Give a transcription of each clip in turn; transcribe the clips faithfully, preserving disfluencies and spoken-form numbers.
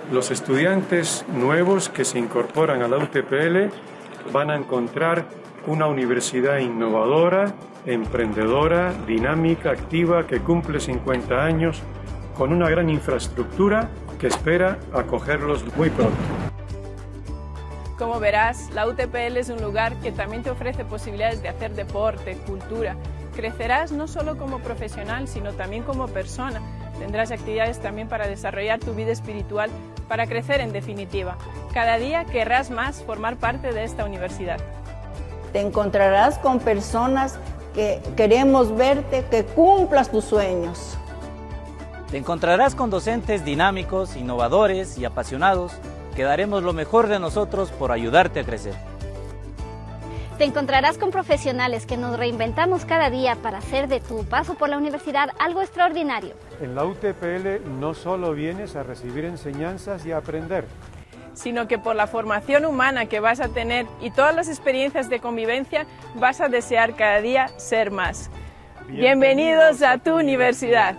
Los estudiantes nuevos que se incorporan a la U T P L van a encontrar una universidad innovadora, emprendedora, dinámica, activa, que cumple cincuenta años, con una gran infraestructura que espera acogerlos muy pronto. Como verás, la U T P L es un lugar que también te ofrece posibilidades de hacer deporte, cultura. Crecerás no solo como profesional, sino también como persona. Tendrás actividades también para desarrollar tu vida espiritual, para crecer en definitiva. Cada día querrás más formar parte de esta universidad. Te encontrarás con personas que queremos verte, que cumplas tus sueños. Te encontrarás con docentes dinámicos, innovadores y apasionados, que daremos lo mejor de nosotros por ayudarte a crecer. Te encontrarás con profesionales que nos reinventamos cada día para hacer de tu paso por la universidad algo extraordinario. En la U T P L no solo vienes a recibir enseñanzas y a aprender, sino que por la formación humana que vas a tener y todas las experiencias de convivencia vas a desear cada día ser más. Bienvenidos, Bienvenidos a tu universidad.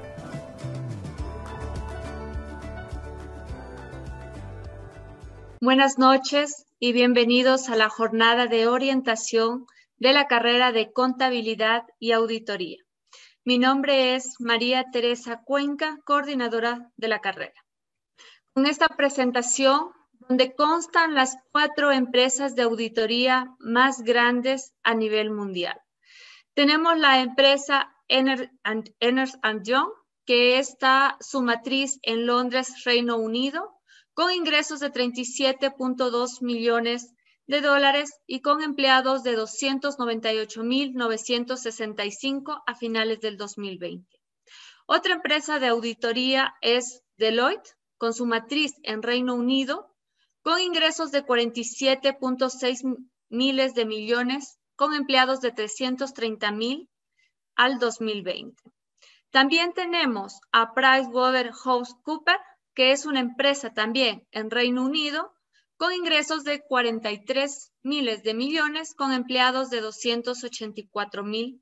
Buenas noches y bienvenidos a la jornada de orientación de la carrera de Contabilidad y Auditoría. Mi nombre es María Teresa Cuenca, coordinadora de la carrera. Con esta presentación, donde constan las cuatro empresas de auditoría más grandes a nivel mundial. Tenemos la empresa Ernst and Young, que está su matriz en Londres, Reino Unido, con ingresos de treinta y siete punto dos millones de dólares y con empleados de doscientos noventa y ocho mil novecientos sesenta y cinco a finales del dos mil veinte. Otra empresa de auditoría es Deloitte, con su matriz en Reino Unido, con ingresos de cuarenta y siete punto seis miles de millones, con empleados de trescientos treinta mil al dos mil veinte. También tenemos a PricewaterhouseCoopers, que es una empresa también en Reino Unido, con ingresos de cuarenta y tres miles de millones, con empleados de doscientos ochenta y cuatro mil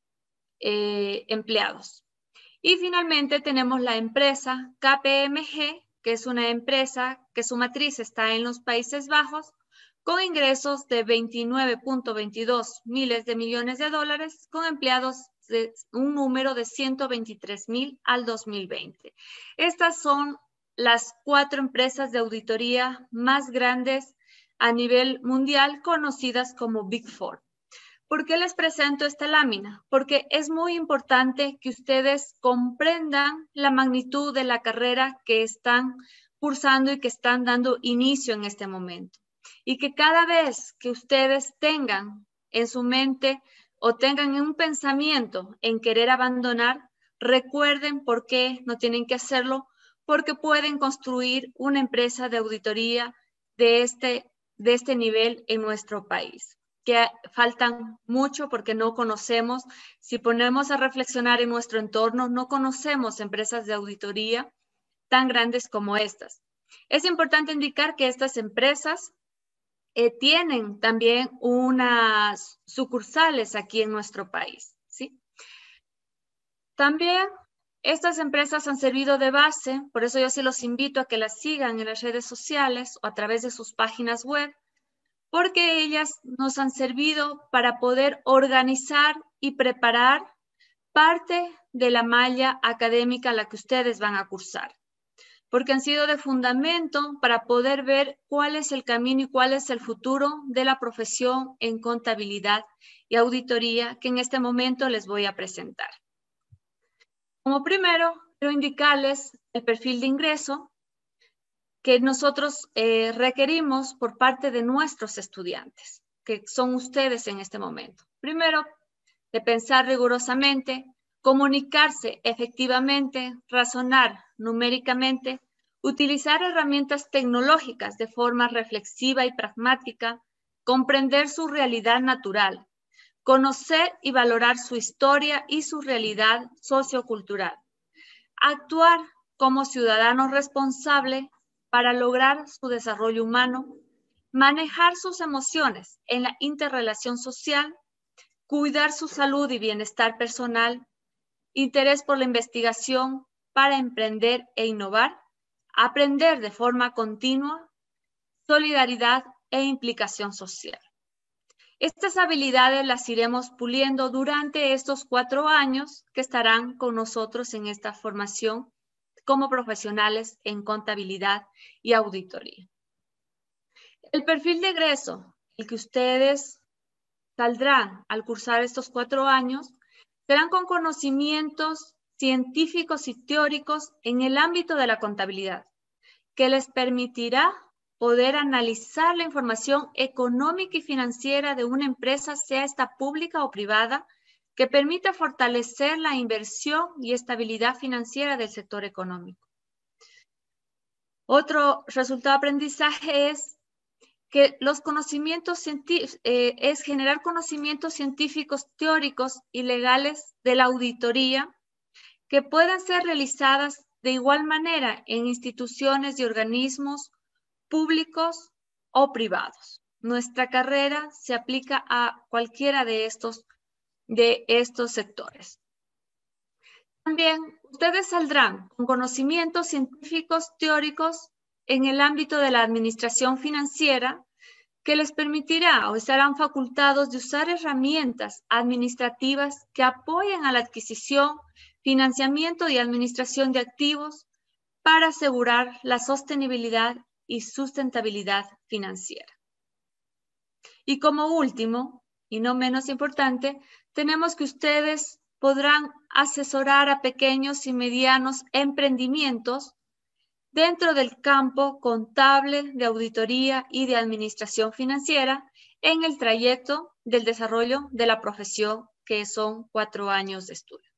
eh, empleados. Y finalmente tenemos la empresa K P M G, que es una empresa que su matriz está en los Países Bajos, con ingresos de veintinueve punto veintidós miles de millones de dólares, con empleados de un número de ciento veintitrés mil al dos mil veinte. Estas son las cuatro empresas de auditoría más grandes a nivel mundial, conocidas como Big Four. ¿Por qué les presento esta lámina? Porque es muy importante que ustedes comprendan la magnitud de la carrera que están cursando y que están dando inicio en este momento. Y que cada vez que ustedes tengan en su mente o tengan un pensamiento en querer abandonar, recuerden por qué no tienen que hacerlo, porque pueden construir una empresa de auditoría de este, de este nivel en nuestro país. Que faltan mucho porque no conocemos, si ponemos a reflexionar en nuestro entorno, no conocemos empresas de auditoría tan grandes como estas. Es importante indicar que estas empresas eh, tienen también unas sucursales aquí en nuestro país, ¿sí? También estas empresas han servido de base, por eso yo sí los invito a que las sigan en las redes sociales o a través de sus páginas web, porque ellas nos han servido para poder organizar y preparar parte de la malla académica a la que ustedes van a cursar, porque han sido de fundamento para poder ver cuál es el camino y cuál es el futuro de la profesión en contabilidad y auditoría que en este momento les voy a presentar. Como primero, quiero indicarles el perfil de ingreso que nosotros eh, requerimos por parte de nuestros estudiantes, que son ustedes en este momento. Primero, de pensar rigurosamente, comunicarse efectivamente, razonar numéricamente, utilizar herramientas tecnológicas de forma reflexiva y pragmática, comprender su realidad natural, conocer y valorar su historia y su realidad sociocultural, actuar como ciudadano responsable para lograr su desarrollo humano, manejar sus emociones en la interrelación social, cuidar su salud y bienestar personal, interés por la investigación para emprender e innovar, aprender de forma continua, solidaridad e implicación social. Estas habilidades las iremos puliendo durante estos cuatro años que estarán con nosotros en esta formación como profesionales en contabilidad y auditoría. El perfil de egreso, el que ustedes saldrán al cursar estos cuatro años, serán con conocimientos científicos y teóricos en el ámbito de la contabilidad, que les permitirá poder analizar la información económica y financiera de una empresa, sea esta pública o privada, que permita fortalecer la inversión y estabilidad financiera del sector económico. Otro resultado de aprendizaje es que los conocimientos científicos, eh, es generar conocimientos científicos, teóricos y legales de la auditoría que puedan ser realizadas de igual manera en instituciones y organismos públicos o privados. Nuestra carrera se aplica a cualquiera de estos, de estos sectores. También ustedes saldrán con conocimientos científicos teóricos en el ámbito de la administración financiera que les permitirá o estarán facultados de usar herramientas administrativas que apoyen a la adquisición, financiamiento y administración de activos para asegurar la sostenibilidad y sustentabilidad financiera. Y como último, y no menos importante, tenemos que ustedes podrán asesorar a pequeños y medianos emprendimientos dentro del campo contable, de auditoría y de administración financiera en el trayecto del desarrollo de la profesión, que son cuatro años de estudio.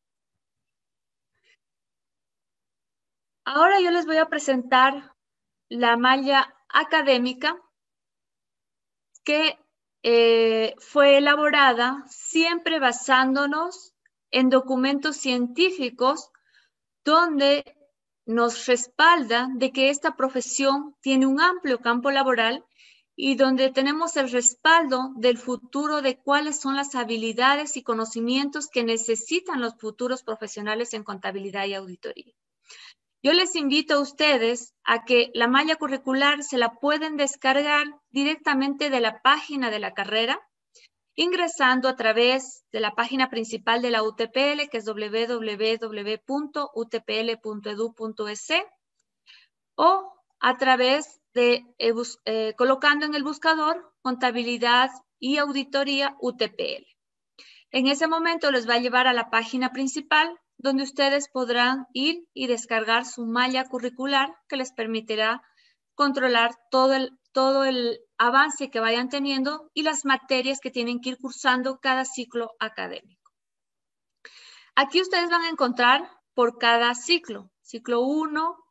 Ahora yo les voy a presentar la malla académica que eh, fue elaborada siempre basándonos en documentos científicos donde nos respalda de que esta profesión tiene un amplio campo laboral y donde tenemos el respaldo del futuro de cuáles son las habilidades y conocimientos que necesitan los futuros profesionales en contabilidad y auditoría. Yo les invito a ustedes a que la malla curricular se la pueden descargar directamente de la página de la carrera, ingresando a través de la página principal de la U T P L, que es w w w punto u t p l punto e d u punto e s, o a través de, eh, bus, eh, colocando en el buscador contabilidad y auditoría U T P L. En ese momento les va a llevar a la página principal, donde ustedes podrán ir y descargar su malla curricular que les permitirá controlar todo el, todo el avance que vayan teniendo y las materias que tienen que ir cursando cada ciclo académico. Aquí ustedes van a encontrar por cada ciclo, ciclo uno,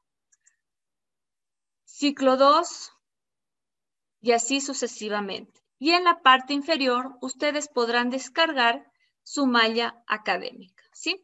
ciclo dos y así sucesivamente. Y en la parte inferior ustedes podrán descargar su malla académica, ¿sí?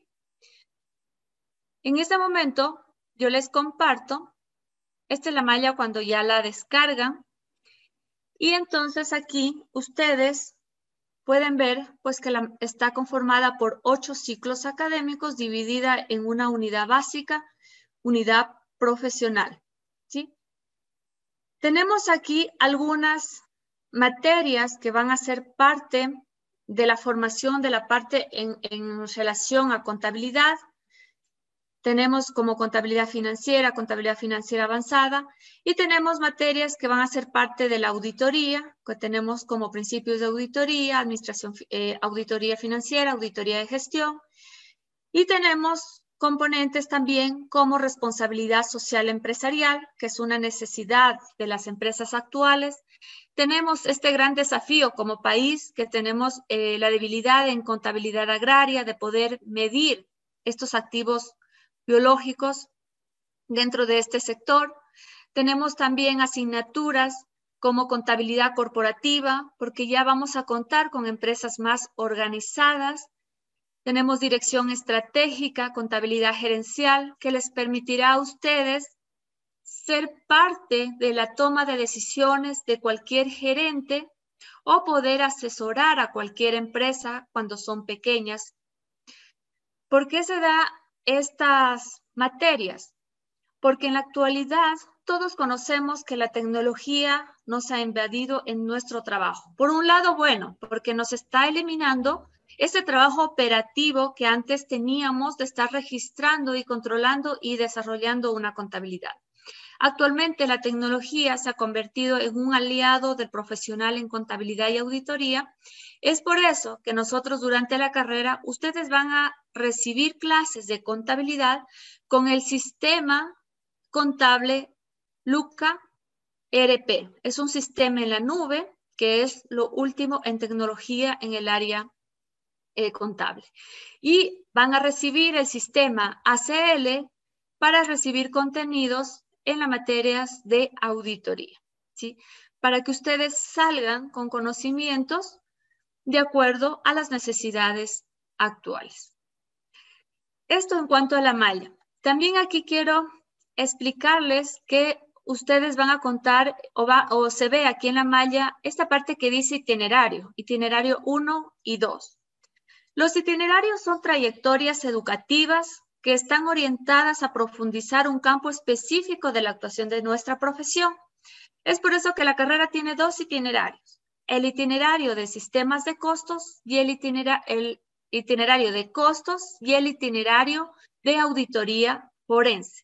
En este momento yo les comparto, esta es la malla cuando ya la descargan, y entonces aquí ustedes pueden ver pues que la, está conformada por ocho ciclos académicos dividida en una unidad básica, unidad profesional, ¿sí? Tenemos aquí algunas materias que van a ser parte de la formación de la parte en, en relación a contabilidad. Tenemos como contabilidad financiera, contabilidad financiera avanzada, y tenemos materias que van a ser parte de la auditoría, que tenemos como principios de auditoría, administración, eh, auditoría financiera, auditoría de gestión, y tenemos componentes también como responsabilidad social empresarial, que es una necesidad de las empresas actuales. Tenemos este gran desafío como país, que tenemos eh, la debilidad en contabilidad agraria, de poder medir estos activos biológicos dentro de este sector. Tenemos también asignaturas como contabilidad corporativa, porque ya vamos a contar con empresas más organizadas. Tenemos dirección estratégica, contabilidad gerencial, que les permitirá a ustedes ser parte de la toma de decisiones de cualquier gerente o poder asesorar a cualquier empresa cuando son pequeñas. ¿Por qué se da estas materias? porque en la actualidad todos conocemos que la tecnología nos ha invadido en nuestro trabajo. Por un lado, bueno, porque nos está eliminando ese trabajo operativo que antes teníamos de estar registrando y controlando y desarrollando una contabilidad. Actualmente la tecnología se ha convertido en un aliado del profesional en contabilidad y auditoría. Es por eso que nosotros durante la carrera, ustedes van a recibir clases de contabilidad con el sistema contable Luca R P. Es un sistema en la nube que es lo último en tecnología en el área eh, contable. Y van a recibir el sistema A C L para recibir contenidos en las materias de auditoría, ¿sí? Para que ustedes salgan con conocimientos de acuerdo a las necesidades actuales. Esto en cuanto a la malla. También aquí quiero explicarles que ustedes van a contar o, va, o se ve aquí en la malla esta parte que dice itinerario, itinerario uno y dos. Los itinerarios son trayectorias educativas que están orientadas a profundizar un campo específico de la actuación de nuestra profesión. Es por eso que la carrera tiene dos itinerarios, el itinerario de sistemas de costos y el, itinera el itinerario de costos y el itinerario de auditoría forense.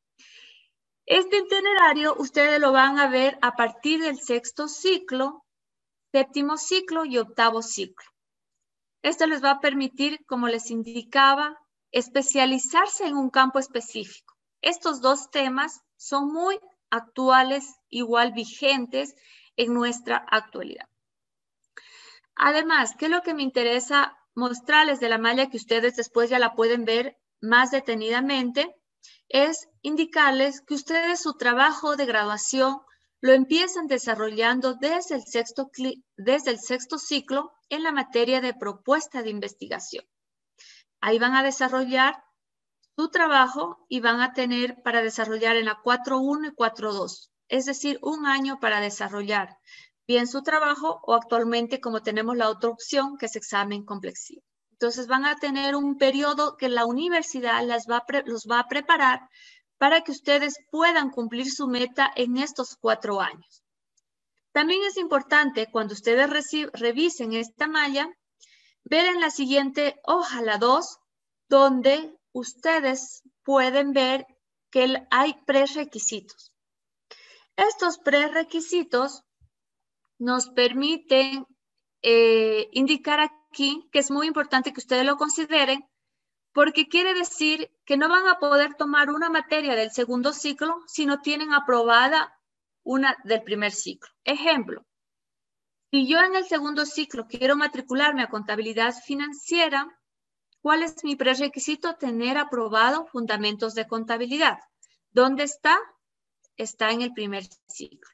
Este itinerario ustedes lo van a ver a partir del sexto ciclo, séptimo ciclo y octavo ciclo. Esto les va a permitir, como les indicaba, especializarse en un campo específico. Estos dos temas son muy actuales, igual vigentes en nuestra actualidad. Además, ¿qué es lo que me interesa mostrarles de la malla que ustedes después ya la pueden ver más detenidamente? Es indicarles que ustedes su trabajo de graduación lo empiezan desarrollando desde el sexto, desde el sexto ciclo en la materia de propuesta de investigación. Ahí van a desarrollar su trabajo y van a tener para desarrollar en la cuatro punto uno y cuatro punto dos, es decir, un año para desarrollar bien su trabajo o actualmente como tenemos la otra opción que es examen complexivo. Entonces van a tener un periodo que la universidad las va a los va a preparar para que ustedes puedan cumplir su meta en estos cuatro años. También es importante cuando ustedes revisen esta malla, ver en la siguiente hoja, la dos, donde ustedes pueden ver que hay prerequisitos. Estos prerequisitos nos permiten eh, indicar aquí que es muy importante que ustedes lo consideren porque quiere decir que no van a poder tomar una materia del segundo ciclo si no tienen aprobada una del primer ciclo. Ejemplo, si yo en el segundo ciclo quiero matricularme a contabilidad financiera, ¿cuál es mi prerequisito? Tener aprobado fundamentos de contabilidad. ¿Dónde está? Está en el primer ciclo.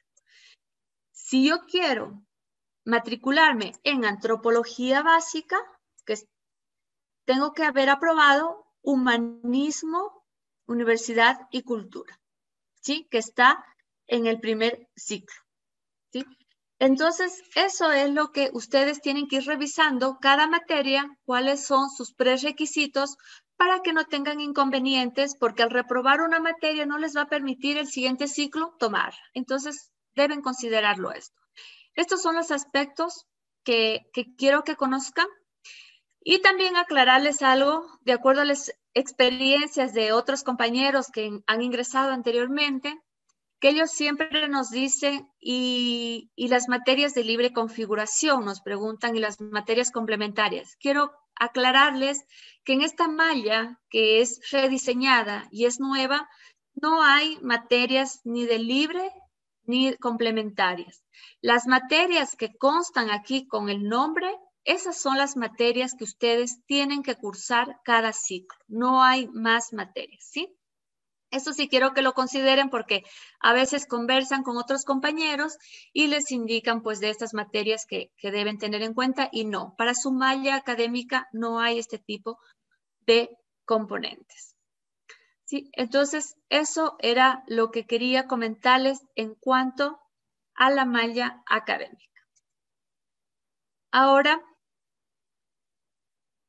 Si yo quiero matricularme en antropología básica, que tengo que haber aprobado humanismo, universidad y cultura, ¿sí? Que está en el primer ciclo, ¿sí? Entonces, eso es lo que ustedes tienen que ir revisando cada materia, cuáles son sus prerequisitos para que no tengan inconvenientes, porque al reprobar una materia no les va a permitir el siguiente ciclo tomar. Entonces, deben considerarlo esto. Estos son los aspectos que, que quiero que conozcan. Y también aclararles algo, de acuerdo a las experiencias de otros compañeros que han ingresado anteriormente, que ellos siempre nos dicen, y, y las materias de libre configuración nos preguntan, y las materias complementarias. Quiero aclararles que en esta malla, que es rediseñada y es nueva, no hay materias ni de libre ni complementarias. Las materias que constan aquí con el nombre, esas son las materias que ustedes tienen que cursar cada ciclo. No hay más materias, ¿sí? Eso sí quiero que lo consideren porque a veces conversan con otros compañeros y les indican pues de estas materias que, que deben tener en cuenta y no. Para su malla académica no hay este tipo de componentes. ¿Sí? Entonces, eso era lo que quería comentarles en cuanto a la malla académica. Ahora,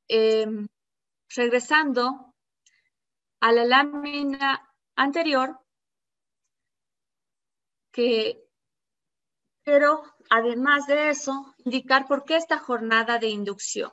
eh, regresando a la lámina anterior, que quiero, además de eso, indicar por qué esta jornada de inducción.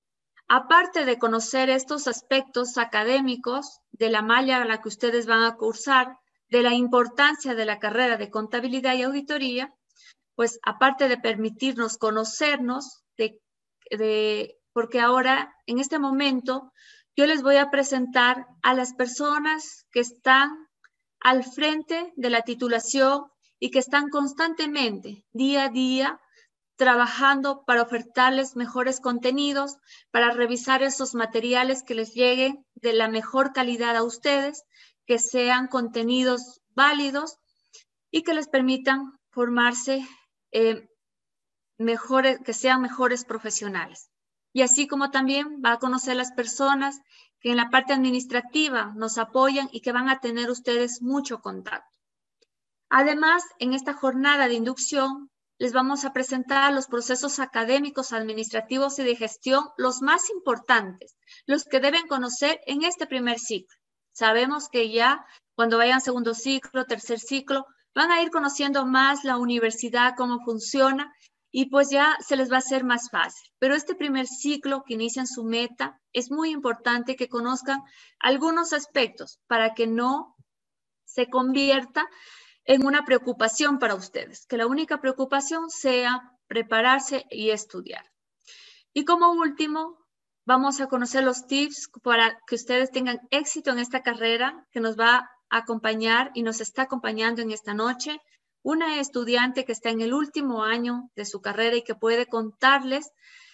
Aparte de conocer estos aspectos académicos de la malla a la que ustedes van a cursar, de la importancia de la carrera de contabilidad y auditoría, pues aparte de permitirnos conocernos, de, de, porque ahora, en este momento, yo les voy a presentar a las personas que están al frente de la titulación y que están constantemente, día a día, trabajando para ofertarles mejores contenidos, para revisar esos materiales que les lleguen de la mejor calidad a ustedes, que sean contenidos válidos y que les permitan formarse eh, mejores, que sean mejores profesionales. Y así como también va a conocer las personas que en la parte administrativa nos apoyan y que van a tener ustedes mucho contacto. Además, en esta jornada de inducción, les vamos a presentar los procesos académicos, administrativos y de gestión, los más importantes, los que deben conocer en este primer ciclo. Sabemos que ya cuando vayan segundo ciclo, tercer ciclo, van a ir conociendo más la universidad, cómo funciona, y pues ya se les va a hacer más fácil. Pero este primer ciclo que inician su meta, es muy importante que conozcan algunos aspectos para que no se convierta en una preocupación para ustedes, que la única preocupación sea prepararse y estudiar. Y como último, vamos a conocer los tips para que ustedes tengan éxito en esta carrera que nos va a acompañar y nos está acompañando en esta noche. Una estudiante que está en el último año de su carrera y que puede contarles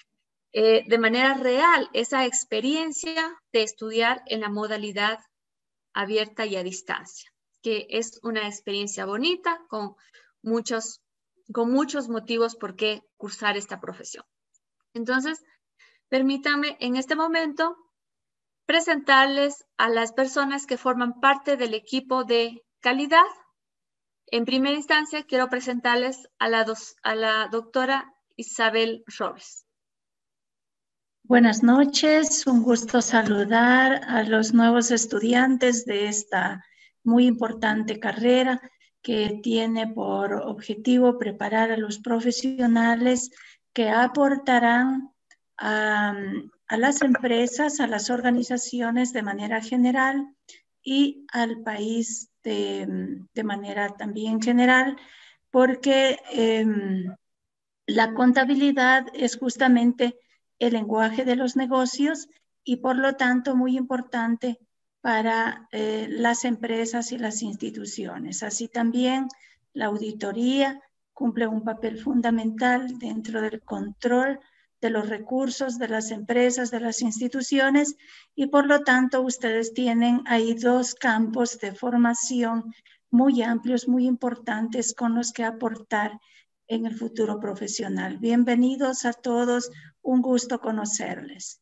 eh, de manera real esa experiencia de estudiar en la modalidad abierta y a distancia, que es una experiencia bonita con muchos, con muchos motivos por qué cursar esta profesión. Entonces, permítanme en este momento presentarles a las personas que forman parte del equipo de calidad. En primera instancia, quiero presentarles a la, dos, a la doctora Isabel Robes. Buenas noches, un gusto saludar a los nuevos estudiantes de esta muy importante carrera que tiene por objetivo preparar a los profesionales que aportarán a, a las empresas, a las organizaciones de manera general y al país de, de manera también general, porque eh, la contabilidad es justamente el lenguaje de los negocios y por lo tanto muy importante para eh, las empresas y las instituciones. Así también la auditoría cumple un papel fundamental dentro del control de los recursos de las empresas, de las instituciones, y por lo tanto ustedes tienen ahí dos campos de formación muy amplios, muy importantes con los que aportar en el futuro profesional. Bienvenidos a todos, un gusto conocerles.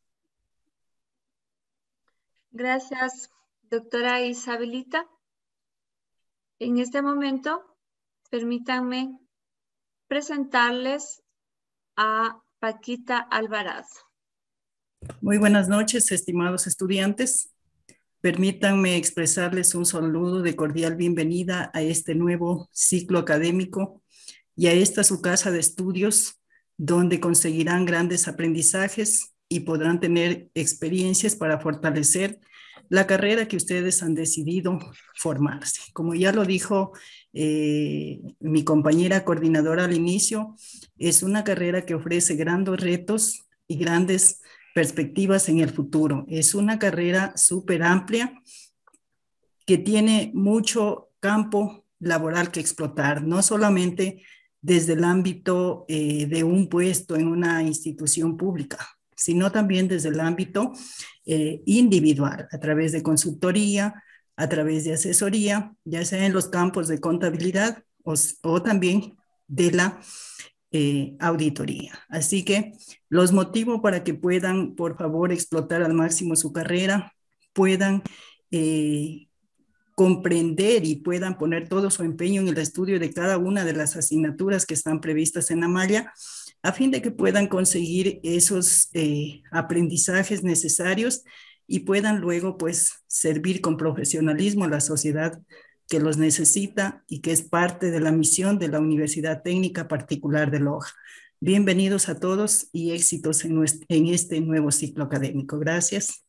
Gracias, doctora Isabelita. En este momento, permítanme presentarles a Paquita Alvarado. Muy buenas noches, estimados estudiantes. Permítanme expresarles un saludo de cordial bienvenida a este nuevo ciclo académico y a esta su casa de estudios, donde conseguirán grandes aprendizajes y podrán tener experiencias para fortalecer la carrera que ustedes han decidido formarse. Como ya lo dijo eh, mi compañera coordinadora al inicio, es una carrera que ofrece grandes retos y grandes perspectivas en el futuro. Es una carrera súper amplia que tiene mucho campo laboral que explotar, no solamente desde el ámbito eh, de un puesto en una institución pública, sino también desde el ámbito eh, individual, a través de consultoría, a través de asesoría, ya sea en los campos de contabilidad o, o también de la eh, auditoría. Así que los motivo para que puedan, por favor, explotar al máximo su carrera, puedan eh, comprender y puedan poner todo su empeño en el estudio de cada una de las asignaturas que están previstas en la malla, a fin de que puedan conseguir esos eh, aprendizajes necesarios y puedan luego pues servir con profesionalismo a la sociedad que los necesita y que es parte de la misión de la Universidad Técnica Particular de Loja. Bienvenidos a todos y éxitos en, nuestro, en este nuevo ciclo académico. Gracias.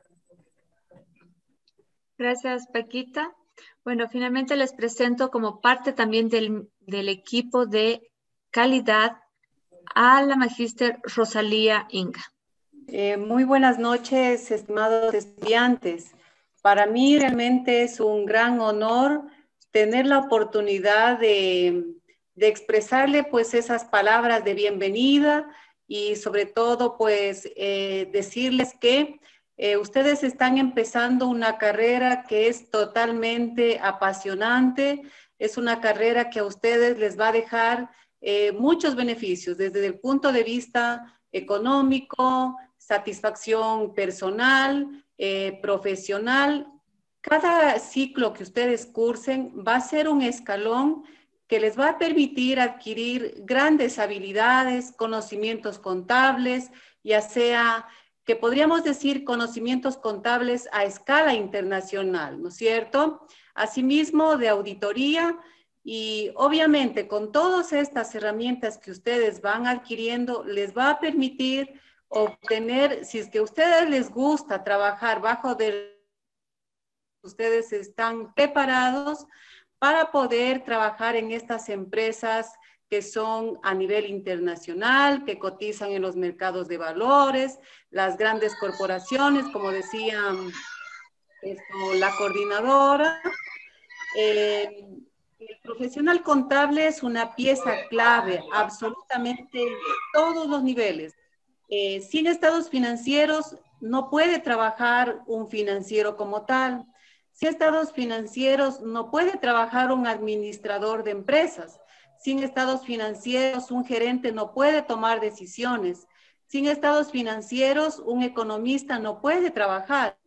Gracias, Paquita. Bueno, finalmente les presento como parte también del, del equipo de calidad a la magíster Rosalía Inga. Eh, muy buenas noches, estimados estudiantes. Para mí realmente es un gran honor tener la oportunidad de, de expresarle pues esas palabras de bienvenida y sobre todo pues eh, decirles que eh, ustedes están empezando una carrera que es totalmente apasionante, es una carrera que a ustedes les va a dejar eh, muchos beneficios desde el punto de vista económico, satisfacción personal, eh, profesional. Cada ciclo que ustedes cursen va a ser un escalón que les va a permitir adquirir grandes habilidades, conocimientos contables, ya sea que podríamos decir conocimientos contables a escala internacional, ¿no es cierto? Asimismo, de auditoría y obviamente con todas estas herramientas que ustedes van adquiriendo, les va a permitir obtener, si es que a ustedes les gusta trabajar bajo del, ustedes están preparados para poder trabajar en estas empresas que son a nivel internacional, que cotizan en los mercados de valores, las grandes corporaciones, como decía esto, la coordinadora. Eh, el profesional contable es una pieza clave, absolutamente en todos los niveles. Eh, sin estados financieros no puede trabajar un financiero como tal. Sin estados financieros no puede trabajar un administrador de empresas. Sin estados financieros un gerente no puede tomar decisiones. Sin estados financieros un economista no puede trabajar.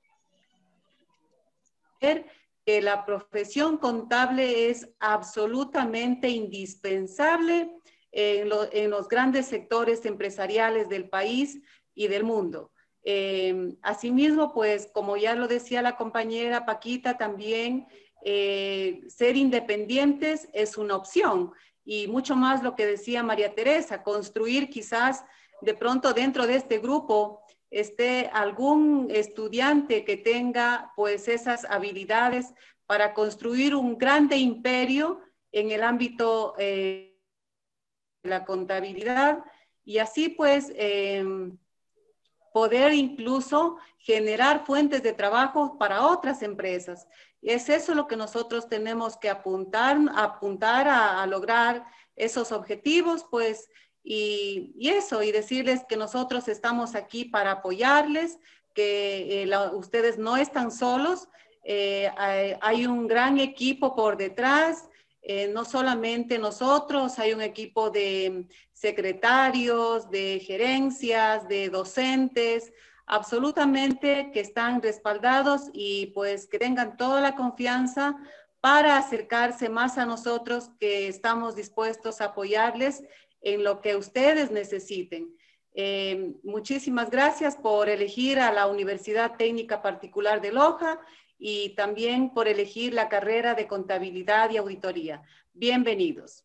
Que la profesión contable es absolutamente indispensable en, lo, en los grandes sectores empresariales del país y del mundo. Eh, asimismo, pues, como ya lo decía la compañera Paquita también, eh, ser independientes es una opción y mucho más lo que decía María Teresa, construir quizás de pronto dentro de este grupo esté algún estudiante que tenga pues esas habilidades para construir un grande imperio en el ámbito eh, de la contabilidad y así pues eh, poder incluso generar fuentes de trabajo para otras empresas. Es eso lo que nosotros tenemos que apuntar, apuntar a, a lograr esos objetivos, pues, y, y eso, y decirles que nosotros estamos aquí para apoyarles, que eh, la, ustedes no están solos, eh, hay, hay un gran equipo por detrás, eh, no solamente nosotros, hay un equipo de secretarios, de gerencias, de docentes, absolutamente que están respaldados y pues que tengan toda la confianza para acercarse más a nosotros que estamos dispuestos a apoyarles en lo que ustedes necesiten. Eh, muchísimas gracias por elegir a la Universidad Técnica Particular de Loja y también por elegir la carrera de Contabilidad y Auditoría. Bienvenidos.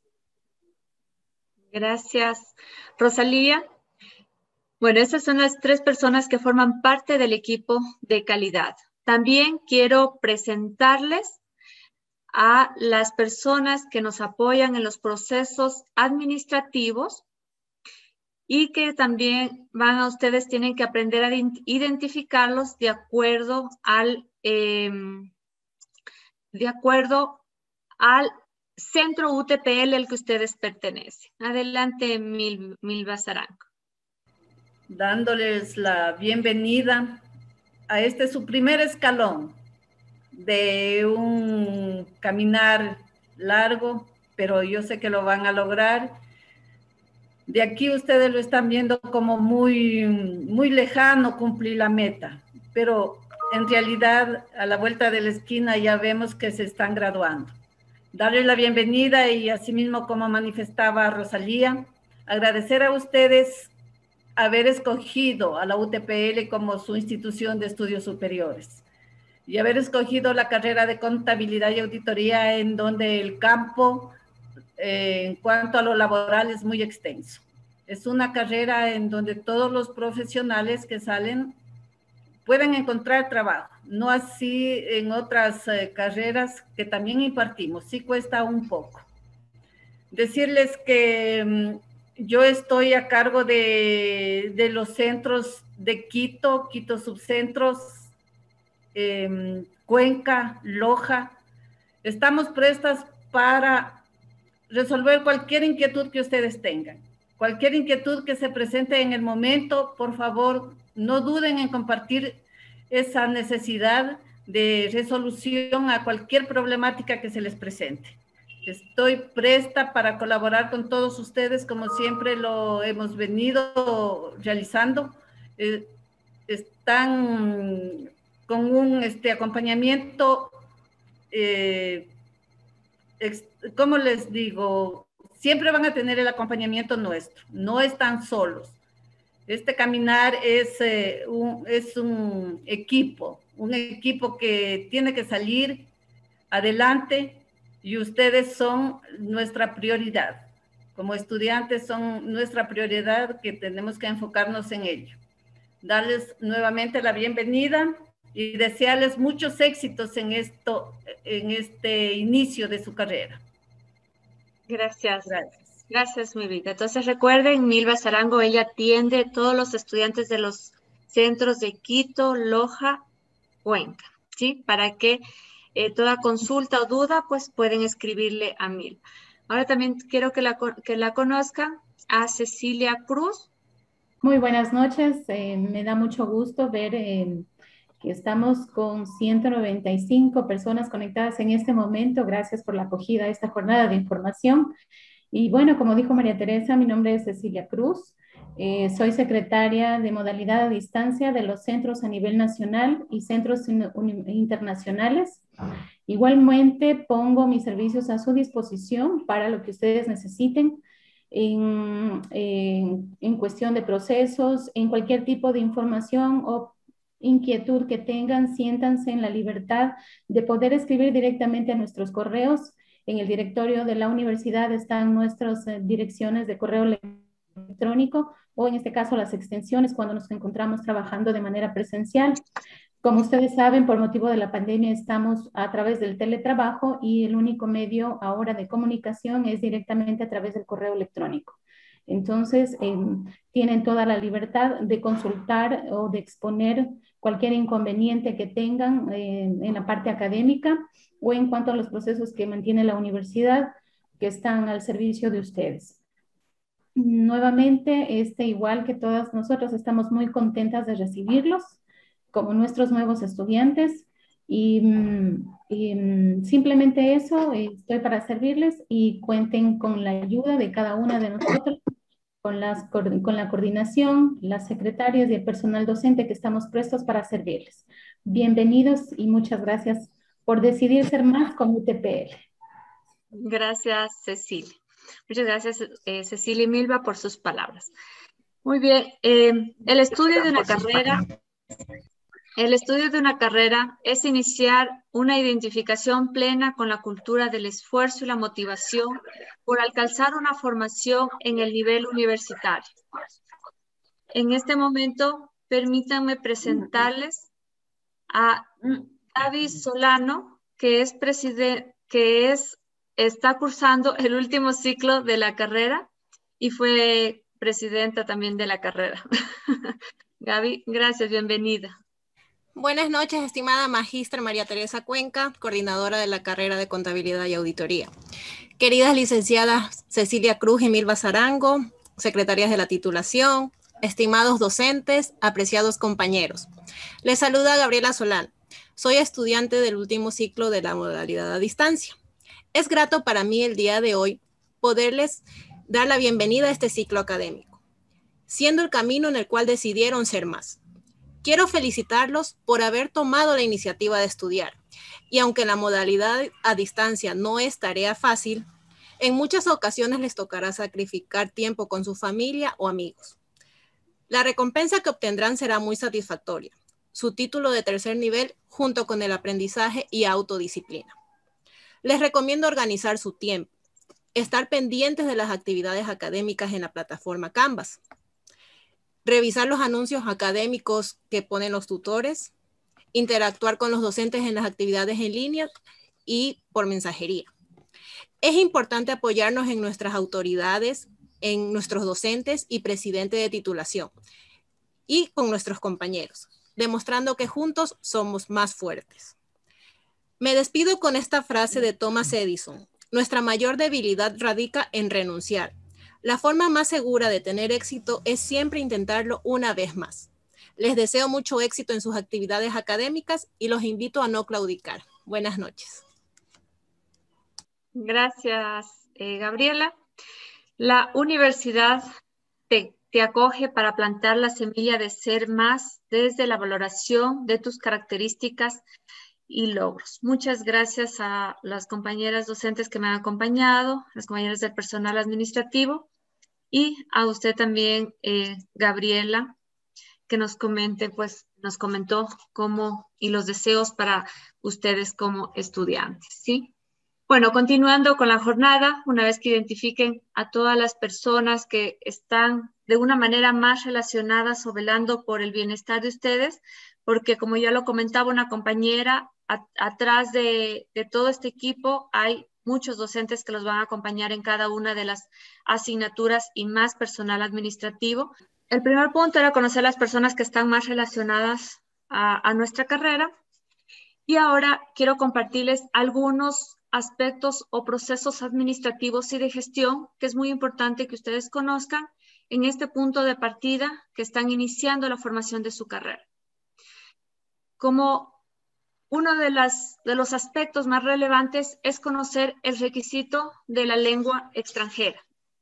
Gracias, Rosalía. Bueno, estas son las tres personas que forman parte del equipo de calidad. También quiero presentarles a las personas que nos apoyan en los procesos administrativos y que también van a ustedes, tienen que aprender a identificarlos de acuerdo al, eh, de acuerdo al centro U T P L al que ustedes pertenecen. Adelante, Mil, Milva Saranco. Dándoles la bienvenida a este su primer escalón de un caminar largo, pero yo sé que lo van a lograr. De aquí ustedes lo están viendo como muy, muy lejano cumplir la meta, pero en realidad a la vuelta de la esquina ya vemos que se están graduando. Darles la bienvenida y asimismo, como manifestaba Rosalía, agradecer a ustedes haber escogido a la U T P L como su institución de estudios superiores. y haber escogido la carrera de contabilidad y auditoría, en donde el campo eh, en cuanto a lo laboral es muy extenso. Es una carrera en donde todos los profesionales que salen pueden encontrar trabajo, no así en otras eh, carreras que también impartimos, sí cuesta un poco. Decirles que um, yo estoy a cargo de, de los centros de Quito, Quito Subcentros, eh, Cuenca, Loja. Estamos prestas para resolver cualquier inquietud que ustedes tengan. Cualquier inquietud que se presente en el momento, por favor, no duden en compartir esa necesidad de resolución a cualquier problemática que se les presente. Estoy presta para colaborar con todos ustedes, como siempre lo hemos venido realizando. Eh, están con un este, acompañamiento, eh, ex, ¿cómo les digo? Siempre van a tener el acompañamiento nuestro, no están solos. Este caminar es, eh, un, es un equipo, un equipo que tiene que salir adelante, y ustedes son nuestra prioridad. Como estudiantes son nuestra prioridad, que tenemos que enfocarnos en ello. Darles nuevamente la bienvenida y desearles muchos éxitos en, esto, en este inicio de su carrera. Gracias. Gracias. Gracias, mi vida. Entonces recuerden, Milva Sarango, ella atiende a todos los estudiantes de los centros de Quito, Loja, Cuenca, ¿sí? Para que eh, toda consulta o duda, pues pueden escribirle a Milva. Ahora también quiero que la, que la conozcan a Cecilia Cruz. Muy buenas noches. Eh, me da mucho gusto ver eh, que estamos con ciento noventa y cinco personas conectadas en este momento. Gracias por la acogida a esta jornada de información. Y bueno, como dijo María Teresa, mi nombre es Cecilia Cruz. Eh, soy secretaria de modalidad a distancia de los centros a nivel nacional y centros internacionales. Igualmente pongo mis servicios a su disposición para lo que ustedes necesiten en, en, en cuestión de procesos, en cualquier tipo de información o inquietud que tengan. Siéntanse en la libertad de poder escribir directamente a nuestros correos. En el directorio de la universidad están nuestras eh, direcciones de correo electrónico, o en este caso las extensiones cuando nos encontramos trabajando de manera presencial. Como ustedes saben, por motivo de la pandemia estamos a través del teletrabajo, y el único medio ahora de comunicación es directamente a través del correo electrónico. Entonces, eh, tienen toda la libertad de consultar o de exponer cualquier inconveniente que tengan eh, en la parte académica o en cuanto a los procesos que mantiene la universidad, que están al servicio de ustedes. Nuevamente, este, igual que todas nosotros, estamos muy contentas de recibirlos como nuestros nuevos estudiantes, y, y simplemente eso, estoy para servirles, y cuenten con la ayuda de cada una de nosotros, con, las, con la coordinación, las secretarias y el personal docente, que estamos prestos para servirles. Bienvenidos y muchas gracias por decidir ser más con U T P L. Gracias, Cecilia. Muchas gracias, eh, Cecilia y Milva, por sus palabras. Muy bien, eh, el estudio de una carrera... El estudio de una carrera es iniciar una identificación plena con la cultura del esfuerzo y la motivación por alcanzar una formación en el nivel universitario. En este momento, permítanme presentarles a Gaby Solano, que es presidente, que es, está cursando el último ciclo de la carrera y fue presidenta también de la carrera. Gaby, gracias, bienvenida. Buenas noches, estimada Magíster María Teresa Cuenca, coordinadora de la carrera de Contabilidad y Auditoría. Queridas licenciadas Cecilia Cruz y Milva Sarango, secretarias de la titulación, estimados docentes, apreciados compañeros. Les saluda Gabriela Solán. Soy estudiante del último ciclo de la modalidad a distancia. Es grato para mí el día de hoy poderles dar la bienvenida a este ciclo académico, siendo el camino en el cual decidieron ser más. Quiero felicitarlos por haber tomado la iniciativa de estudiar, y aunque la modalidad a distancia no es tarea fácil, en muchas ocasiones les tocará sacrificar tiempo con su familia o amigos. La recompensa que obtendrán será muy satisfactoria. Su título de tercer nivel junto con el aprendizaje y autodisciplina. Les recomiendo organizar su tiempo, estar pendientes de las actividades académicas en la plataforma Canvas, revisar los anuncios académicos que ponen los tutores, interactuar con los docentes en las actividades en línea y por mensajería. Es importante apoyarnos en nuestras autoridades, en nuestros docentes y presidente de titulación y con nuestros compañeros, demostrando que juntos somos más fuertes. Me despido con esta frase de Thomas Edison: nuestra mayor debilidad radica en renunciar. La forma más segura de tener éxito es siempre intentarlo una vez más. Les deseo mucho éxito en sus actividades académicas y los invito a no claudicar. Buenas noches. Gracias, eh, Gabriela. La universidad te, te acoge para plantar la semilla de ser más desde la valoración de tus características y logros. Muchas gracias a las compañeras docentes que me han acompañado, las compañeras del personal administrativo y a usted también, eh, Gabriela, que nos comente, pues nos comentó cómo y los deseos para ustedes como estudiantes, ¿sí? Bueno, continuando con la jornada, una vez que identifiquen a todas las personas que están de una manera más relacionadas o velando por el bienestar de ustedes, porque como ya lo comentaba una compañera, a, atrás de, de todo este equipo hay muchos docentes que los van a acompañar en cada una de las asignaturas y más personal administrativo. El primer punto era conocer las personas que están más relacionadas a, a nuestra carrera. Y ahora quiero compartirles algunos aspectos o procesos administrativos y de gestión que es muy importante que ustedes conozcan en este punto de partida que están iniciando la formación de su carrera. Como uno de, las, de los aspectos más relevantes es conocer el requisito de la lengua extranjera.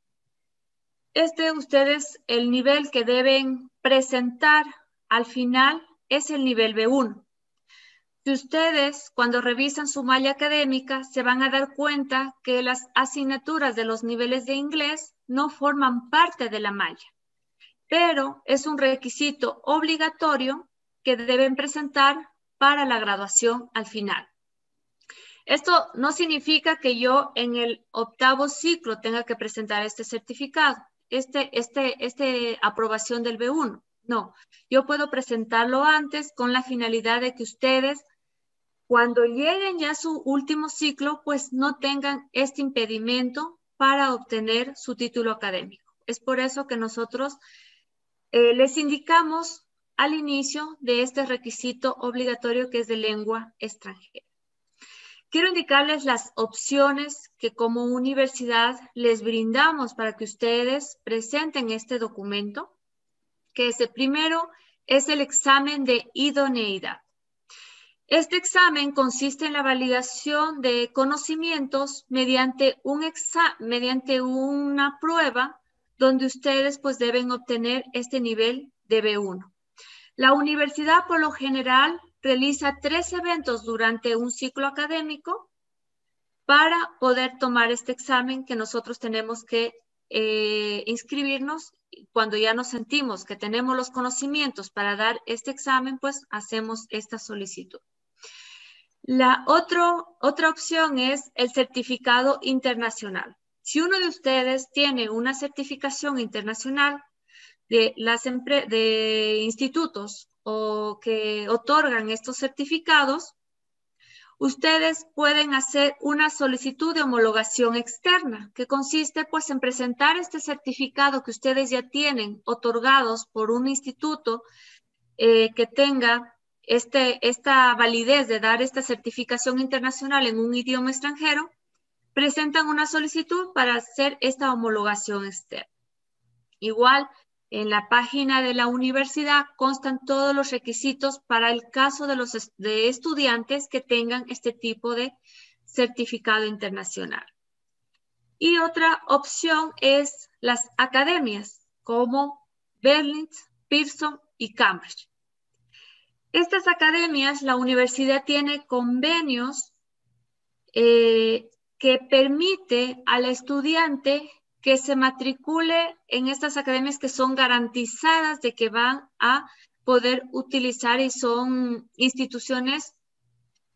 Este, ustedes, el nivel que deben presentar al final es el nivel B uno. Si ustedes, cuando revisan su malla académica, se van a dar cuenta que las asignaturas de los niveles de inglés no forman parte de la malla, pero es un requisito obligatorio que deben presentar para la graduación al final. Esto no significa que yo en el octavo ciclo tenga que presentar este certificado, este, este, este aprobación del B uno. No, yo puedo presentarlo antes con la finalidad de que ustedes, cuando lleguen ya a su último ciclo, pues no tengan este impedimento para obtener su título académico. Es por eso que nosotros eh, les indicamos al inicio de este requisito obligatorio que es de lengua extranjera. Quiero indicarles las opciones que como universidad les brindamos para que ustedes presenten este documento, que es el primero, es el examen de idoneidad. Este examen consiste en la validación de conocimientos mediante, un exa mediante una prueba donde ustedes pues deben obtener este nivel de B uno. La universidad por lo general realiza tres eventos durante un ciclo académico para poder tomar este examen que nosotros tenemos que eh, inscribirnos. Cuando ya nos sentimos que tenemos los conocimientos para dar este examen, pues hacemos esta solicitud. La otro, otra opción es el certificado internacional. Si uno de ustedes tiene una certificación internacional de, las de institutos o que otorgan estos certificados, ustedes pueden hacer una solicitud de homologación externa, que consiste pues en presentar este certificado que ustedes ya tienen otorgados por un instituto eh, que tenga Este, esta validez de dar esta certificación internacional en un idioma extranjero, presentan una solicitud para hacer esta homologación externa. Igual, en la página de la universidad constan todos los requisitos para el caso de los de estudiantes que tengan este tipo de certificado internacional. Y otra opción es las academias, como Berlitz, Pearson y Cambridge. Estas academias, la universidad tiene convenios eh, que permite al estudiante que se matricule en estas academias que son garantizadas de que van a poder utilizar y son instituciones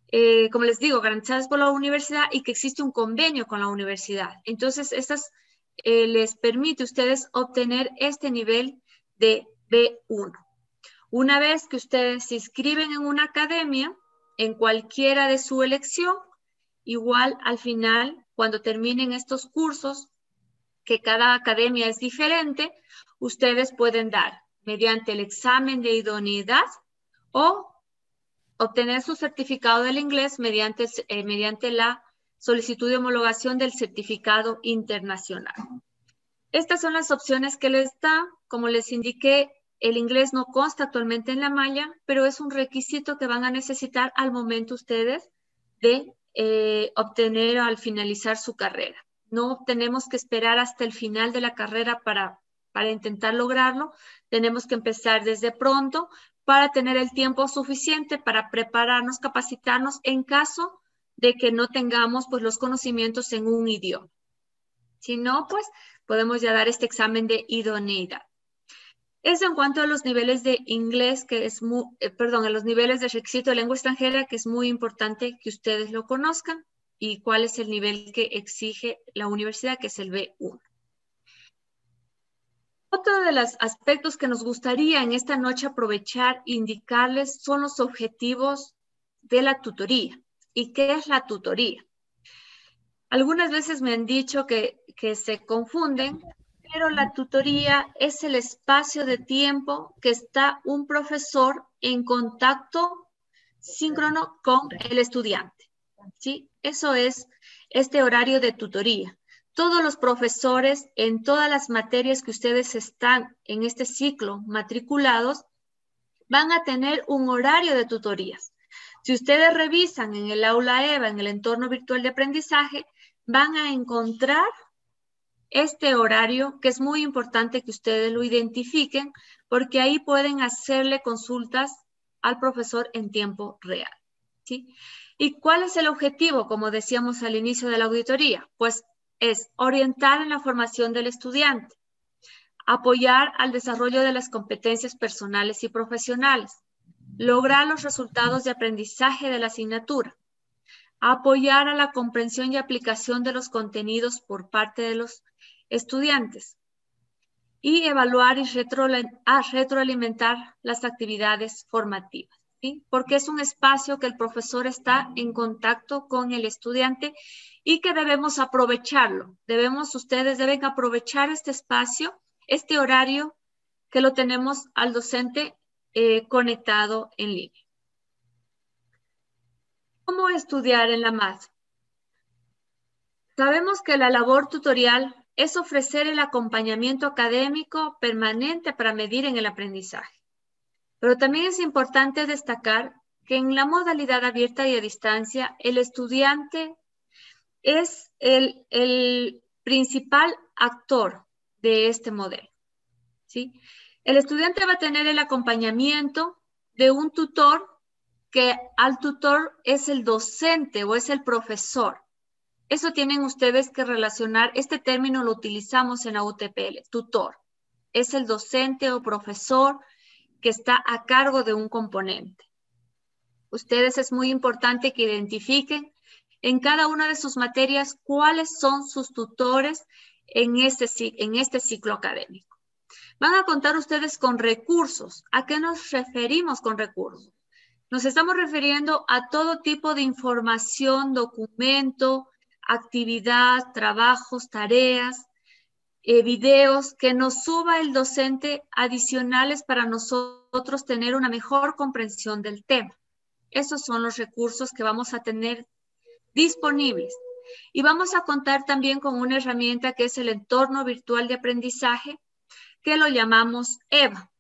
eh, como les digo, garantizadas por la universidad y que existe un convenio con la universidad. Entonces, estas eh, les permite a ustedes obtener este nivel de B uno. Una vez que ustedes se inscriben en una academia, en cualquiera de su elección, igual al final, cuando terminen estos cursos, que cada academia es diferente, ustedes pueden dar mediante el examen de idoneidad o obtener su certificado del inglés mediante, eh, mediante la solicitud de homologación del certificado internacional. Estas son las opciones que les da. Como les indiqué, el inglés no consta actualmente en la malla, pero es un requisito que van a necesitar al momento ustedes de eh, obtener al finalizar su carrera. No tenemos que esperar hasta el final de la carrera para, para intentar lograrlo. Tenemos que empezar desde pronto para tener el tiempo suficiente para prepararnos, capacitarnos en caso de que no tengamos pues, los conocimientos en un idioma. Si no, pues podemos ya dar este examen de idoneidad. Eso en cuanto a los niveles de inglés, que es muy, eh, perdón, a los niveles de requisito de lengua extranjera, que es muy importante que ustedes lo conozcan, y cuál es el nivel que exige la universidad, que es el B uno. Otro de los aspectos que nos gustaría en esta noche aprovechar e indicarles son los objetivos de la tutoría. ¿Y qué es la tutoría? Algunas veces me han dicho que, que se confunden, pero la tutoría es el espacio de tiempo que está un profesor en contacto síncrono con el estudiante, ¿sí? Eso es este horario de tutoría. Todos los profesores en todas las materias que ustedes están en este ciclo matriculados van a tener un horario de tutorías. Si ustedes revisan en el aula EVA, en el entorno virtual de aprendizaje, van a encontrar este horario, que es muy importante que ustedes lo identifiquen, porque ahí pueden hacerle consultas al profesor en tiempo real, ¿sí? ¿Y cuál es el objetivo? Como decíamos al inicio de la auditoría, pues es orientar en la formación del estudiante, apoyar al desarrollo de las competencias personales y profesionales, lograr los resultados de aprendizaje de la asignatura, apoyar a la comprensión y aplicación de los contenidos por parte de los estudiantes y evaluar y retroalimentar las actividades formativas, ¿sí? Porque es un espacio que el profesor está en contacto con el estudiante y que debemos aprovecharlo. Debemos, ustedes deben aprovechar este espacio, este horario que lo tenemos al docente eh, conectado en línea. ¿Cómo estudiar en la M A D? Sabemos que la labor tutorial es ofrecer el acompañamiento académico permanente para medir en el aprendizaje. Pero también es importante destacar que en la modalidad abierta y a distancia, el estudiante es el, el principal actor de este modelo, ¿sí? El estudiante va a tener el acompañamiento de un tutor, que al tutor es el docente o es el profesor. Eso tienen ustedes que relacionar. Este término lo utilizamos en la U T P L, tutor. Es el docente o profesor que está a cargo de un componente. Ustedes es muy importante que identifiquen en cada una de sus materias cuáles son sus tutores en este, en este ciclo académico. Van a contar ustedes con recursos. ¿A qué nos referimos con recursos? Nos estamos refiriendo a todo tipo de información, documento, actividad, trabajos, tareas, eh, videos que nos suba el docente adicionales para nosotros tener una mejor comprensión del tema. Esos son los recursos que vamos a tener disponibles. Y vamos a contar también con una herramienta que es el entorno virtual de aprendizaje, que lo llamamos EVA.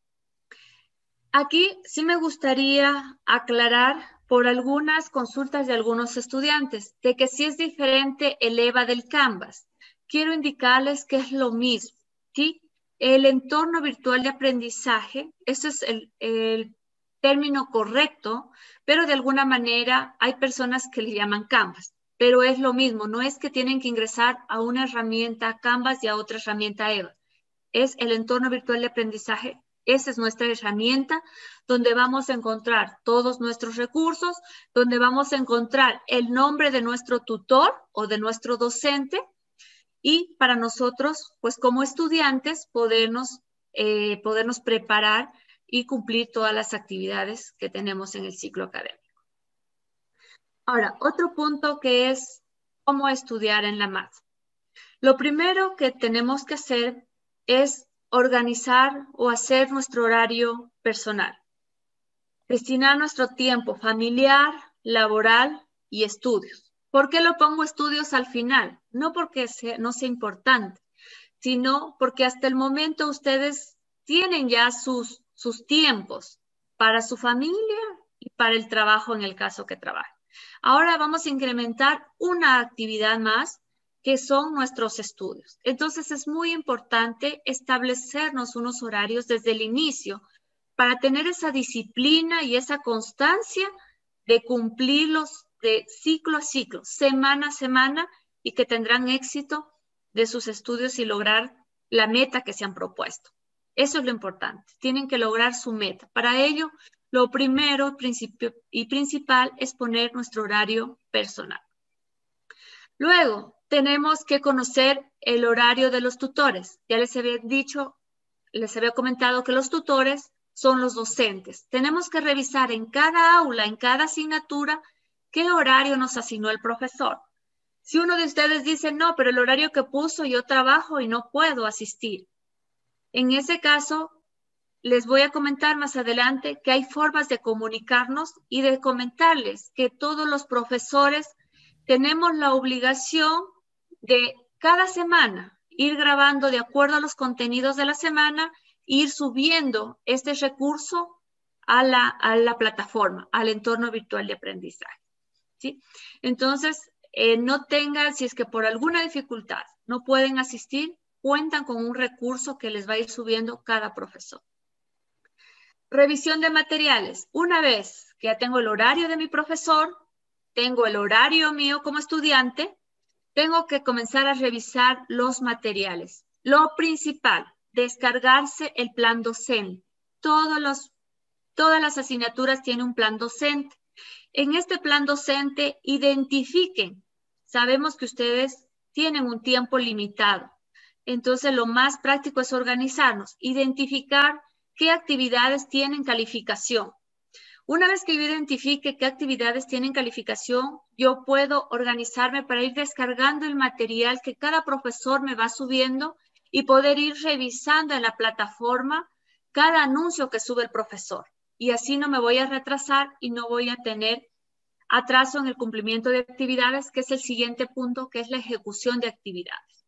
Aquí sí me gustaría aclarar por algunas consultas de algunos estudiantes, de que sí es diferente el EVA del Canvas. Quiero indicarles que es lo mismo, ¿sí? El entorno virtual de aprendizaje, ese es el, el término correcto, pero de alguna manera hay personas que le llaman Canvas, pero es lo mismo, no es que tienen que ingresar a una herramienta Canvas y a otra herramienta EVA. Es el entorno virtual de aprendizaje Esa es nuestra herramienta donde vamos a encontrar todos nuestros recursos, donde vamos a encontrar el nombre de nuestro tutor o de nuestro docente y para nosotros, pues como estudiantes, podernos, eh, podernos preparar y cumplir todas las actividades que tenemos en el ciclo académico. Ahora, otro punto que es cómo estudiar en la M A D. Lo primero que tenemos que hacer es organizar o hacer nuestro horario personal. Destinar nuestro tiempo familiar, laboral y estudios. ¿Por qué lo pongo estudios al final? No porque sea, no sea importante, sino porque hasta el momento ustedes tienen ya sus, sus tiempos para su familia y para el trabajo en el caso que trabajen. Ahora vamos a incrementar una actividad más que son nuestros estudios. Entonces es muy importante establecernos unos horarios desde el inicio para tener esa disciplina y esa constancia de cumplirlos de ciclo a ciclo, semana a semana, y que tendrán éxito de sus estudios y lograr la meta que se han propuesto. Eso es lo importante, tienen que lograr su meta. Para ello, lo primero principio y principal es poner nuestro horario personal. Luego, tenemos que conocer el horario de los tutores. Ya les había dicho, les había comentado que los tutores son los docentes. Tenemos que revisar en cada aula, en cada asignatura, qué horario nos asignó el profesor. Si uno de ustedes dice, no, pero el horario que puso yo trabajo y no puedo asistir. En ese caso, les voy a comentar más adelante que hay formas de comunicarnos y de comentarles que todos los profesores tenemos la obligación de cada semana ir grabando de acuerdo a los contenidos de la semana, ir subiendo este recurso a la, a la plataforma, al entorno virtual de aprendizaje. ¿Sí? Entonces, eh, no tengan, si es que por alguna dificultad no pueden asistir, cuentan con un recurso que les va a ir subiendo cada profesor. Revisión de materiales. Una vez que ya tengo el horario de mi profesor, tengo el horario mío como estudiante, tengo que comenzar a revisar los materiales. Lo principal, descargarse el plan docente. Todos los, todas las asignaturas tienen un plan docente. En este plan docente, identifiquen. Sabemos que ustedes tienen un tiempo limitado. Entonces, lo más práctico es organizarnos, identificar qué actividades tienen calificación. Una vez que yo identifique qué actividades tienen calificación, yo puedo organizarme para ir descargando el material que cada profesor me va subiendo y poder ir revisando en la plataforma cada anuncio que sube el profesor. Y así no me voy a retrasar y no voy a tener atraso en el cumplimiento de actividades, que es el siguiente punto, que es la ejecución de actividades.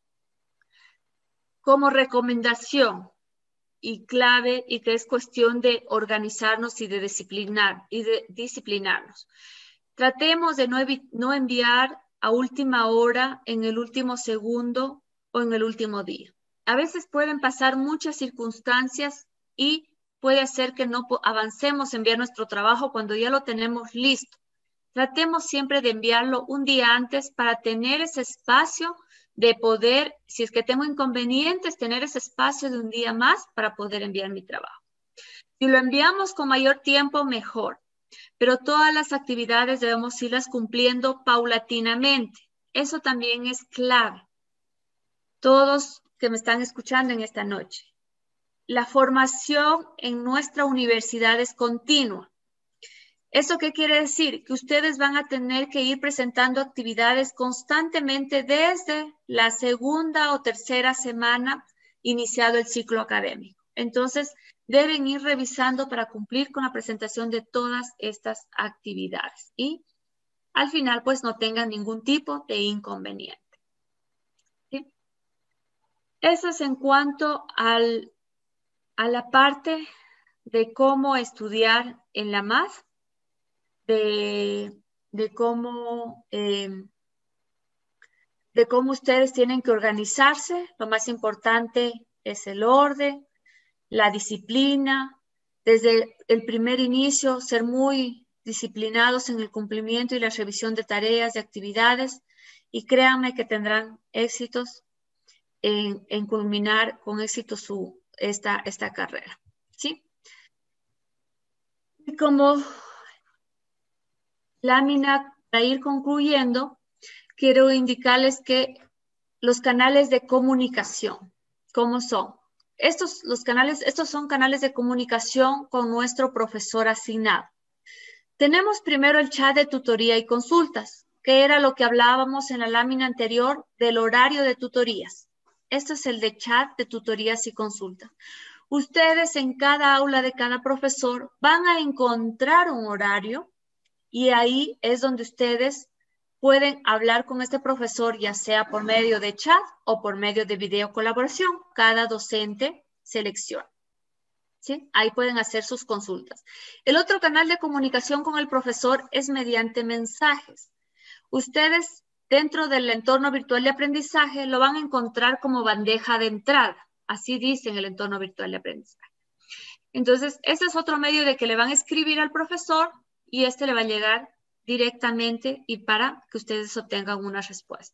Como recomendación y clave, y que es cuestión de organizarnos y de disciplinar y de disciplinarnos. Tratemos de no, no enviar a última hora, en el último segundo o en el último día. A veces pueden pasar muchas circunstancias y puede ser que no avancemos en enviar nuestro trabajo cuando ya lo tenemos listo. Tratemos siempre de enviarlo un día antes para tener ese espacio de poder, si es que tengo inconvenientes, tener ese espacio de un día más para poder enviar mi trabajo. Si lo enviamos con mayor tiempo, mejor. Pero todas las actividades debemos irlas cumpliendo paulatinamente. Eso también es clave. Todos que me están escuchando en esta noche. La formación en nuestra universidad es continua. ¿Eso qué quiere decir? Que ustedes van a tener que ir presentando actividades constantemente desde la segunda o tercera semana iniciado el ciclo académico. Entonces, deben ir revisando para cumplir con la presentación de todas estas actividades y al final, pues, no tengan ningún tipo de inconveniente. ¿Sí? Eso es en cuanto al, a la parte de cómo estudiar en la M A D. De, de, cómo, eh, de cómo ustedes tienen que organizarse. Lo más importante es el orden, la disciplina. Desde el primer inicio, ser muy disciplinados en el cumplimiento y la revisión de tareas, de actividades, y créanme que tendrán éxitos en, en culminar con éxito su, esta, esta carrera. ¿sí? Y como lámina para ir concluyendo, quiero indicarles que los canales de comunicación, ¿cómo son? Estos, los canales, estos son canales de comunicación con nuestro profesor asignado. Tenemos primero el chat de tutoría y consultas, que era lo que hablábamos en la lámina anterior del horario de tutorías. Este es el de chat de tutorías y consultas. Ustedes en cada aula de cada profesor van a encontrar un horario y ahí es donde ustedes pueden hablar con este profesor, ya sea por medio de chat o por medio de video colaboración. Cada docente selecciona, ¿sí? Ahí pueden hacer sus consultas. El otro canal de comunicación con el profesor es mediante mensajes. Ustedes dentro del entorno virtual de aprendizaje lo van a encontrar como bandeja de entrada. Así dice en el entorno virtual de aprendizaje. Entonces, ese es otro medio de que le van a escribir al profesor y este le va a llegar directamente y para que ustedes obtengan una respuesta.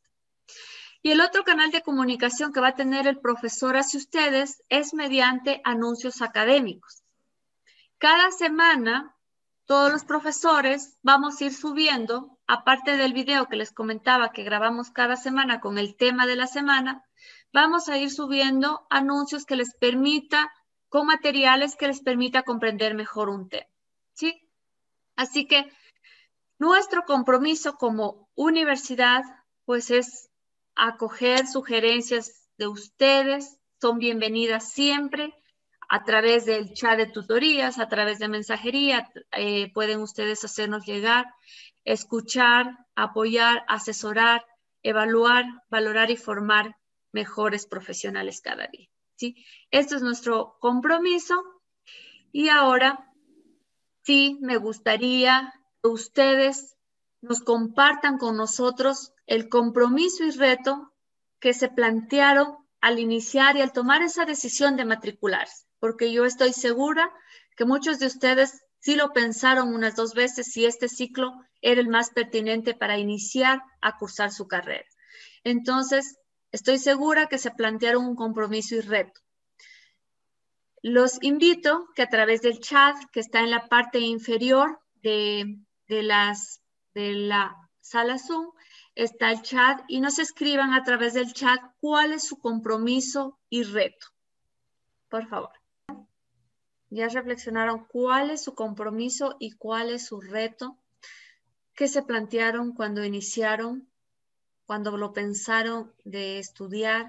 Y el otro canal de comunicación que va a tener el profesor hacia ustedes es mediante anuncios académicos. Cada semana, todos los profesores vamos a ir subiendo, aparte del video que les comentaba que grabamos cada semana con el tema de la semana, vamos a ir subiendo anuncios que les permita, con materiales que les permita comprender mejor un tema, ¿sí? Así que nuestro compromiso como universidad, pues es acoger sugerencias de ustedes, son bienvenidas siempre a través del chat de tutorías, a través de mensajería, eh, pueden ustedes hacernos llegar, escuchar, apoyar, asesorar, evaluar, valorar y formar mejores profesionales cada día, ¿sí? Esto es nuestro compromiso y ahora sí me gustaría que ustedes nos compartan con nosotros el compromiso y reto que se plantearon al iniciar y al tomar esa decisión de matricularse, porque yo estoy segura que muchos de ustedes sí lo pensaron unas dos veces si este ciclo era el más pertinente para iniciar a cursar su carrera. Entonces, estoy segura que se plantearon un compromiso y reto. Los invito que a través del chat que está en la parte inferior de, de, las, de la sala Zoom, está el chat y nos escriban a través del chat cuál es su compromiso y reto. Por favor. Ya reflexionaron cuál es su compromiso y cuál es su reto que se plantearon cuando iniciaron, cuando lo pensaron de estudiar,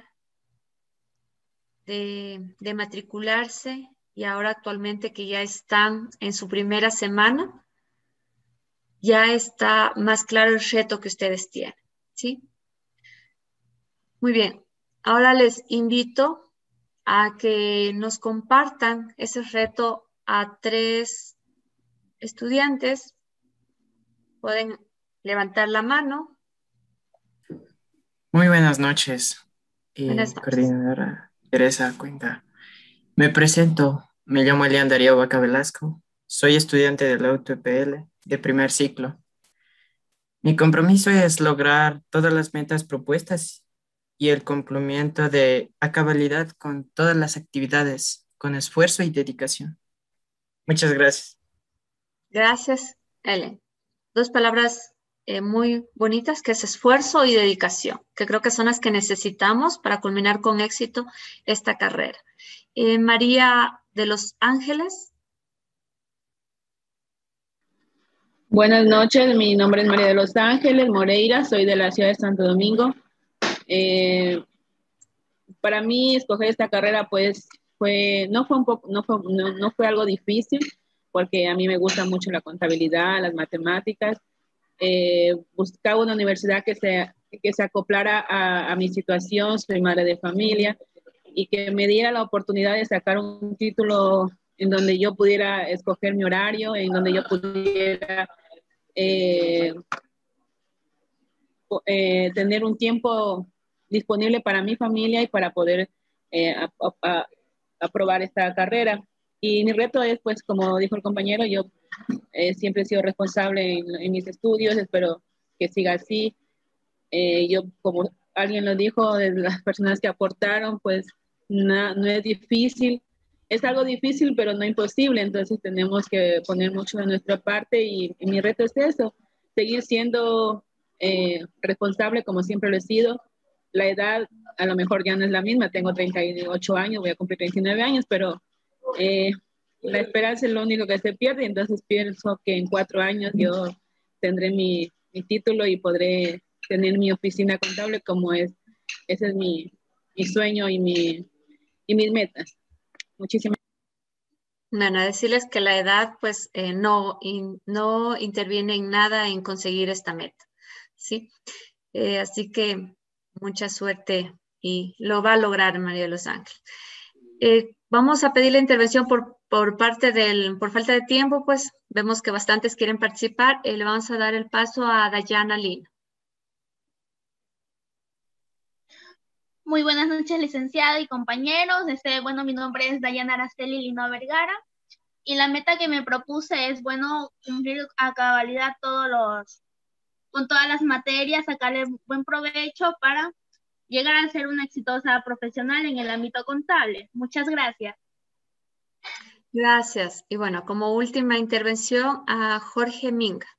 de, de matricularse y ahora actualmente que ya están en su primera semana, ya está más claro el reto que ustedes tienen, ¿sí? Muy bien, ahora les invito a que nos compartan ese reto a tres estudiantes. Pueden levantar la mano. Muy buenas noches, eh, Buenas noches. coordinadora Teresa Cuenca. Me presento, me llamo Elian Darío Vaca Velasco, soy estudiante de la U T P L de primer ciclo. Mi compromiso es lograr todas las metas propuestas y el cumplimiento de a cabalidad con todas las actividades, con esfuerzo y dedicación. Muchas gracias. Gracias, Ellen. Dos palabras eh, muy bonitas, que es esfuerzo y dedicación, que creo que son las que necesitamos para culminar con éxito esta carrera. Eh, María de los Ángeles. Buenas noches, mi nombre es María de los Ángeles Moreira, soy de la ciudad de Santo Domingo. Eh, para mí escoger esta carrera pues fue, no fue un poco, no fue, no, no fue algo difícil, porque a mí me gusta mucho la contabilidad, las matemáticas. Eh, buscaba una universidad que se, que se acoplara a, a mi situación, soy madre de familia, y que me diera la oportunidad de sacar un título en donde yo pudiera escoger mi horario, en donde yo pudiera eh, eh, tener un tiempo disponible para mi familia y para poder eh, a, a, aprobar esta carrera. Y mi reto es, pues, como dijo el compañero, yo eh, siempre he sido responsable en, en mis estudios, espero que siga así. Eh, yo, como alguien lo dijo, de las personas que aportaron, pues no, no es difícil es algo difícil, pero no imposible, entonces tenemos que poner mucho de nuestra parte y, y mi reto es eso, seguir siendo eh, responsable como siempre lo he sido. La edad a lo mejor ya no es la misma, tengo treinta y ocho años, voy a cumplir treinta y nueve años, pero eh, la esperanza es lo único que se pierde, entonces pienso que en cuatro años yo tendré mi, mi título y podré tener mi oficina contable como es, ese es mi, mi sueño y, mi, y mis metas. Muchísimas gracias. Bueno, decirles que la edad pues eh, no, in, no interviene en nada en conseguir esta meta, ¿sí? Eh, así que mucha suerte y lo va a lograr María de los Ángeles. Eh, vamos a pedir la intervención por, por parte del, por falta de tiempo, pues vemos que bastantes quieren participar. Eh, le vamos a dar el paso a Dayana Lina. Muy buenas noches, licenciada y compañeros. Este, bueno, mi nombre es Dayana Araceli Lino Vergara y la meta que me propuse es, bueno, cumplir a cabalidad todos los, con todas las materias, sacarle buen provecho para llegar a ser una exitosa profesional en el ámbito contable. Muchas gracias. Gracias. Y bueno, como última intervención a Jorge Minga.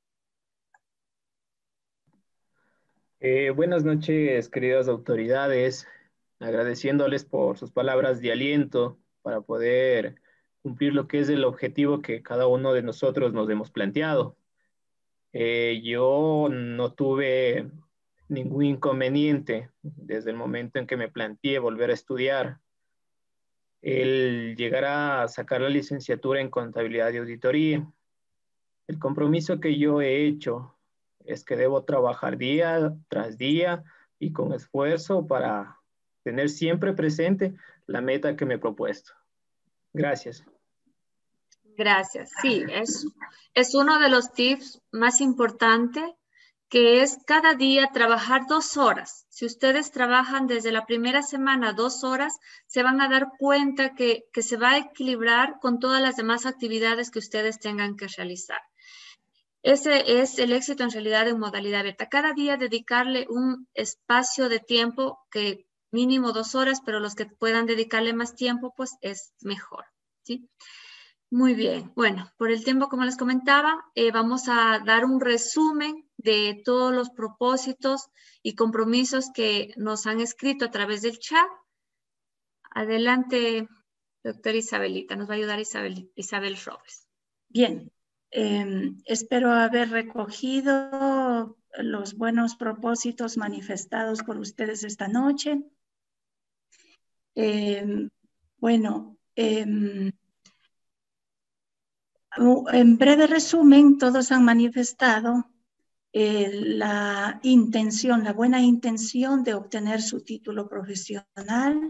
Eh, buenas noches, queridas autoridades, agradeciéndoles por sus palabras de aliento para poder cumplir lo que es el objetivo que cada uno de nosotros nos hemos planteado. Eh, yo no tuve ningún inconveniente desde el momento en que me planteé volver a estudiar. El llegar a sacar la licenciatura en contabilidad y auditoría. El compromiso que yo he hecho es que debo trabajar día tras día y con esfuerzo para tener siempre presente la meta que me he propuesto. Gracias. Gracias. Sí, es, es uno de los tips más importantes, que es cada día trabajar dos horas. Si ustedes trabajan desde la primera semana dos horas, se van a dar cuenta que, que se va a equilibrar con todas las demás actividades que ustedes tengan que realizar. Ese es el éxito en realidad en modalidad abierta. Cada día dedicarle un espacio de tiempo, que mínimo dos horas, pero los que puedan dedicarle más tiempo, pues es mejor, ¿sí? Muy bien. Bueno, por el tiempo, como les comentaba, eh, vamos a dar un resumen de todos los propósitos y compromisos que nos han escrito a través del chat. Adelante, doctora Isabelita. Nos va a ayudar Isabel, Isabel Robles. Bien. Eh, espero haber recogido los buenos propósitos manifestados por ustedes esta noche. Eh, bueno, eh, en breve resumen, todos han manifestado eh, la intención, la buena intención de obtener su título profesional,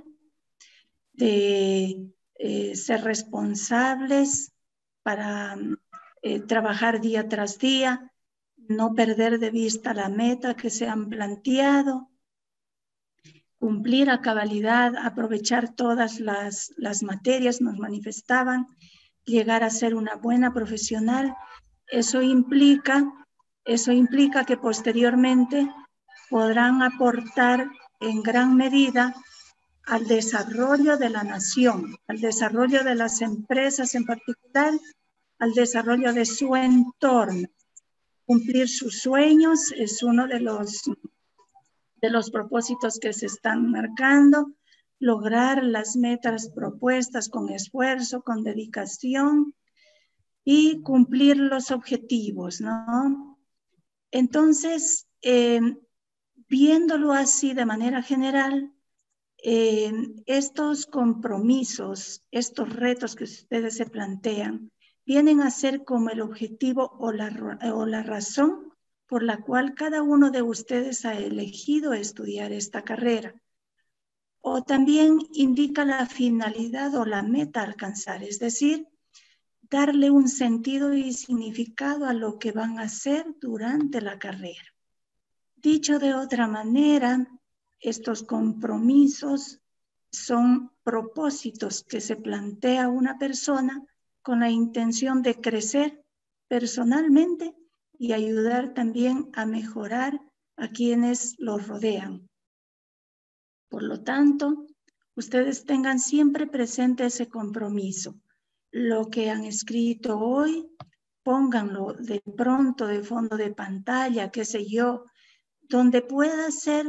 de eh, ser responsables para Eh, trabajar día tras día, no perder de vista la meta que se han planteado, cumplir a cabalidad, aprovechar todas las, las materias, nos manifestaban, llegar a ser una buena profesional. Eso implica, eso implica que posteriormente podrán aportar en gran medida al desarrollo de la nación, al desarrollo de las empresas en particular, al desarrollo de su entorno. Cumplir sus sueños es uno de los, de los propósitos que se están marcando, lograr las metas propuestas con esfuerzo, con dedicación y cumplir los objetivos, ¿no? Entonces, eh, viéndolo así de manera general, eh, estos compromisos, estos retos que ustedes se plantean, vienen a ser como el objetivo o la, o la razón por la cual cada uno de ustedes ha elegido estudiar esta carrera. O también indica la finalidad o la meta a alcanzar, es decir, darle un sentido y significado a lo que van a hacer durante la carrera. Dicho de otra manera, estos compromisos son propósitos que se plantea una persona con la intención de crecer personalmente y ayudar también a mejorar a quienes los rodean. Por lo tanto, ustedes tengan siempre presente ese compromiso. Lo que han escrito hoy, pónganlo de pronto de fondo de pantalla, qué sé yo, donde pueda ser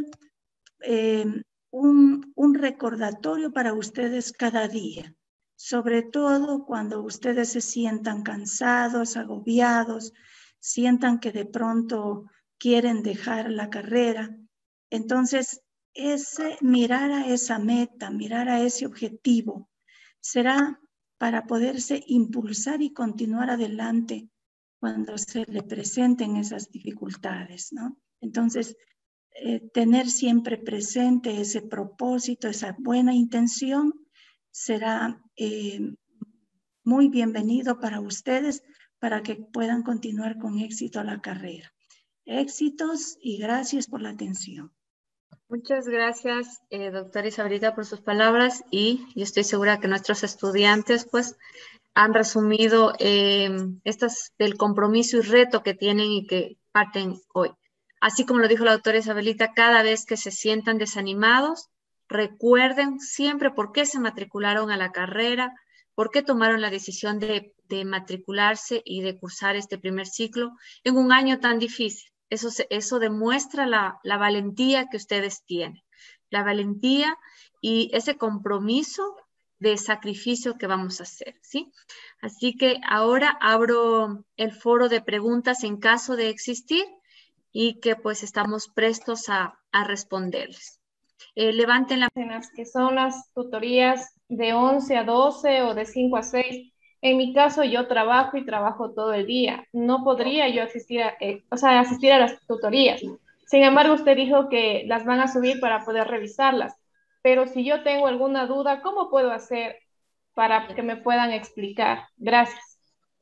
eh, un, un recordatorio para ustedes cada día. Sobre todo cuando ustedes se sientan cansados, agobiados, sientan que de pronto quieren dejar la carrera. Entonces, ese, mirar a esa meta, mirar a ese objetivo, será para poderse impulsar y continuar adelante cuando se le presenten esas dificultades, ¿no? Entonces, eh, tener siempre presente ese propósito, esa buena intención, será eh, muy bienvenido para ustedes para que puedan continuar con éxito la carrera. Éxitos y gracias por la atención. Muchas gracias, eh, doctora Isabelita, por sus palabras, y yo estoy segura que nuestros estudiantes pues han resumido eh, estas del compromiso y reto que tienen y que parten hoy. Así como lo dijo la doctora Isabelita, cada vez que se sientan desanimados, recuerden siempre por qué se matricularon a la carrera, por qué tomaron la decisión de, de matricularse y de cursar este primer ciclo en un año tan difícil. Eso, eso demuestra la, la valentía que ustedes tienen, la valentía y ese compromiso de sacrificio que vamos a hacer, ¿sí? Así que ahora abro el foro de preguntas en caso de existir y que pues estamos prestos a, a responderles. Eh, levanten la... que son las tutorías de once a doce o de cinco a seis. En mi caso, yo trabajo y trabajo todo el día. No podría yo asistir a, eh, o sea, asistir a las tutorías. Sin embargo, usted dijo que las van a subir para poder revisarlas. Pero si yo tengo alguna duda, ¿cómo puedo hacer para que me puedan explicar? Gracias.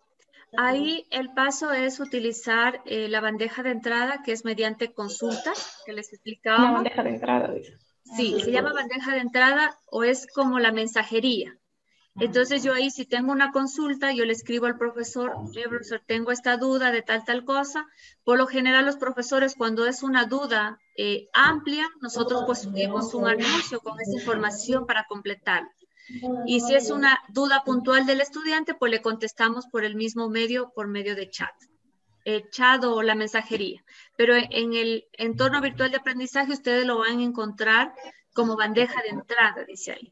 Ahí el paso es utilizar eh, la bandeja de entrada, que es mediante consulta, que les explicábamos. La bandeja de entrada, dice. Sí, se llama bandeja de entrada o es como la mensajería. Entonces yo ahí si tengo una consulta, yo le escribo al profesor, profesor, tengo esta duda de tal, tal cosa. Por lo general los profesores cuando es una duda eh, amplia, nosotros pues subimos un anuncio con esa información para completar. Y si es una duda puntual del estudiante, pues le contestamos por el mismo medio, por medio de chat. Eh, chat o la mensajería. Pero en el entorno virtual de aprendizaje ustedes lo van a encontrar como bandeja de entrada, dice ahí.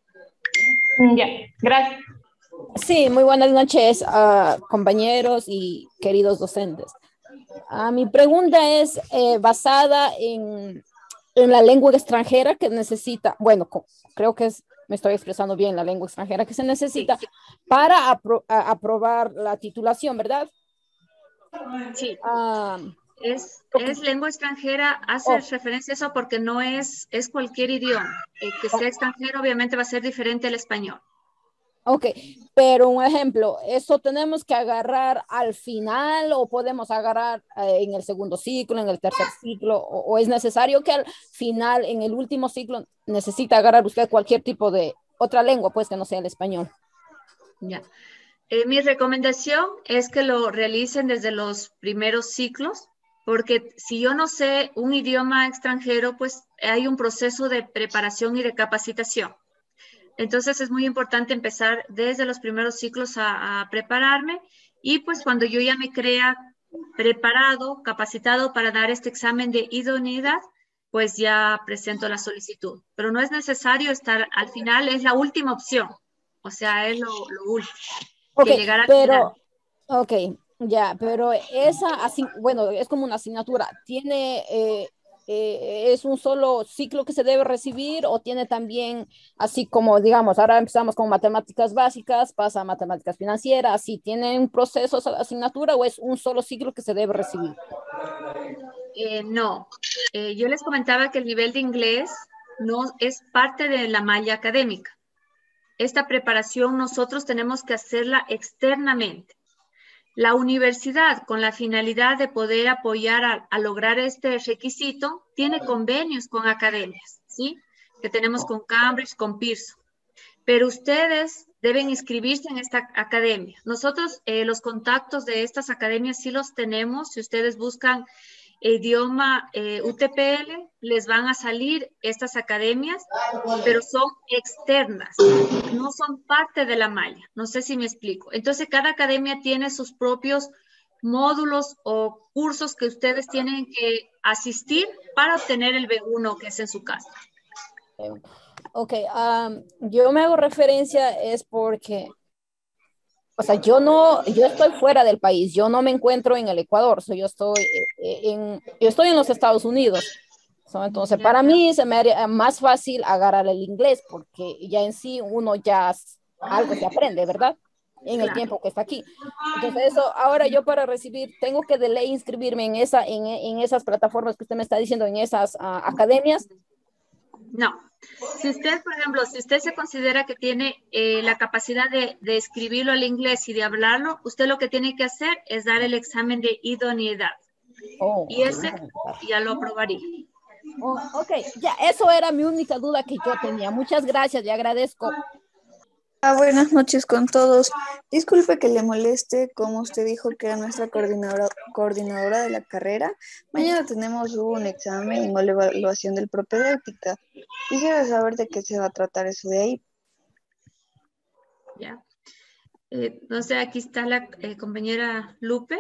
Ya, gracias. Sí, muy buenas noches, uh, compañeros y queridos docentes. Uh, mi pregunta es eh, basada en, en la lengua extranjera que necesita, bueno, creo que es, me estoy expresando bien, la lengua extranjera que se necesita sí, sí. para apro a, aprobar la titulación, ¿verdad? Sí. Uh, es, es lengua extranjera, hace oh. referencia a eso porque no es, es cualquier idioma. El que sea extranjero obviamente va a ser diferente al español. Ok, pero un ejemplo, ¿eso tenemos que agarrar al final o podemos agarrar eh, en el segundo ciclo, en el tercer ciclo? O, ¿O es necesario que al final, en el último ciclo, necesita agarrar usted cualquier tipo de otra lengua, pues que no sea el español? Ya. Eh, mi recomendación es que lo realicen desde los primeros ciclos, porque si yo no sé un idioma extranjero, pues hay un proceso de preparación y de capacitación. Entonces es muy importante empezar desde los primeros ciclos a, a prepararme y pues cuando yo ya me crea preparado, capacitado para dar este examen de idoneidad, pues ya presento la solicitud. Pero no es necesario estar al final, es la última opción, o sea, es lo, lo último. Ok, que llegar al pero, final. ok, ya, pero esa, así, bueno, es como una asignatura, ¿tiene, eh, eh, es un solo ciclo que se debe recibir o tiene también, así como, digamos, ahora empezamos con matemáticas básicas, pasa a matemáticas financieras, así, ¿tiene un proceso esa asignatura o es un solo ciclo que se debe recibir? Eh, no, eh, yo les comentaba que el nivel de inglés no es parte de la malla académica. Esta preparación nosotros tenemos que hacerla externamente. La universidad, con la finalidad de poder apoyar a, a lograr este requisito, tiene convenios con academias, ¿sí? Que tenemos con Cambridge, con Pearson. Pero ustedes deben inscribirse en esta academia. Nosotros eh, los contactos de estas academias sí los tenemos. Si ustedes buscan idioma eh, U T P L, les van a salir estas academias, pero son externas, no son parte de la malla. No sé si me explico. Entonces, cada academia tiene sus propios módulos o cursos que ustedes tienen que asistir para obtener el B uno que es en su casa. Ok, um, yo me hago referencia es porque, o sea, yo no, yo estoy fuera del país, yo no me encuentro en el Ecuador, so yo estoy en, yo estoy en los Estados Unidos. So, entonces, para mí se me haría más fácil agarrar el inglés porque ya en sí uno ya algo se aprende, ¿verdad? En el tiempo que está aquí. Entonces, eso, ahora yo para recibir, tengo que de ley inscribirme en, esa, en, en esas plataformas que usted me está diciendo, en esas uh, academias. No. Si usted, por ejemplo, si usted se considera que tiene eh, la capacidad de, de escribirlo al inglés y de hablarlo, usted lo que tiene que hacer es dar el examen de idoneidad. Oh, y ese ya lo aprobaría. Oh, ok, ya eso era mi única duda que yo tenía. Muchas gracias, le agradezco. Ah, buenas noches con todos. Disculpe que le moleste, como usted dijo que era nuestra coordinadora, coordinadora de la carrera. Mañana tenemos un examen o la evaluación del propedéutica. Quisiera saber de qué se va a tratar eso de ahí. Ya. Eh, no sé, aquí está la eh, compañera Lupe.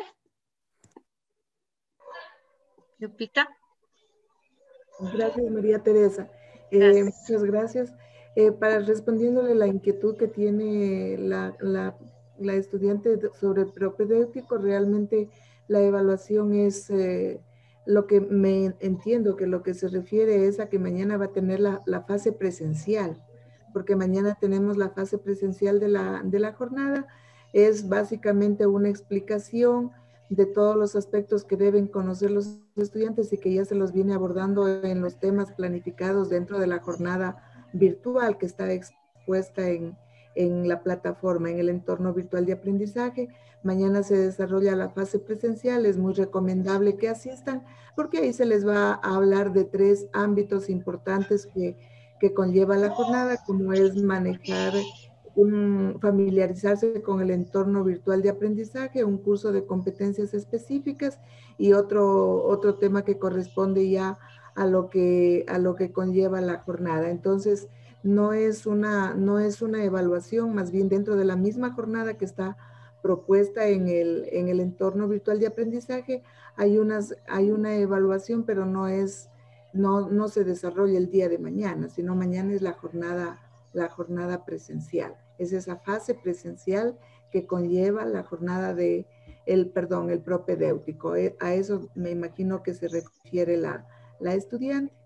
Lupita. Gracias, María Teresa. Eh, muchas gracias. Eh, para respondiéndole la inquietud que tiene la, la, la estudiante sobre el propedéutico, realmente la evaluación es eh, lo que me entiendo que lo que se refiere es a que mañana va a tener la, la fase presencial, porque mañana tenemos la fase presencial de la, de la jornada. Es básicamente una explicación de todos los aspectos que deben conocer los estudiantes y que ya se los viene abordando en los temas planificados dentro de la jornada virtual que está expuesta en, en la plataforma, en el entorno virtual de aprendizaje. Mañana se desarrolla la fase presencial, es muy recomendable que asistan porque ahí se les va a hablar de tres ámbitos importantes que, que conlleva la jornada, como es manejar, un, familiarizarse con el entorno virtual de aprendizaje, un curso de competencias específicas y otro, otro tema que corresponde ya a lo que, a lo que conlleva la jornada. Entonces, no es, una, no es una evaluación, más bien dentro de la misma jornada que está propuesta en el, en el entorno virtual de aprendizaje, hay, unas, hay una evaluación, pero no, es, no, no se desarrolla el día de mañana, sino mañana es la jornada, la jornada presencial. Es esa fase presencial que conlleva la jornada de, el, perdón, el propedéutico. A eso me imagino que se refiere la la estudiante.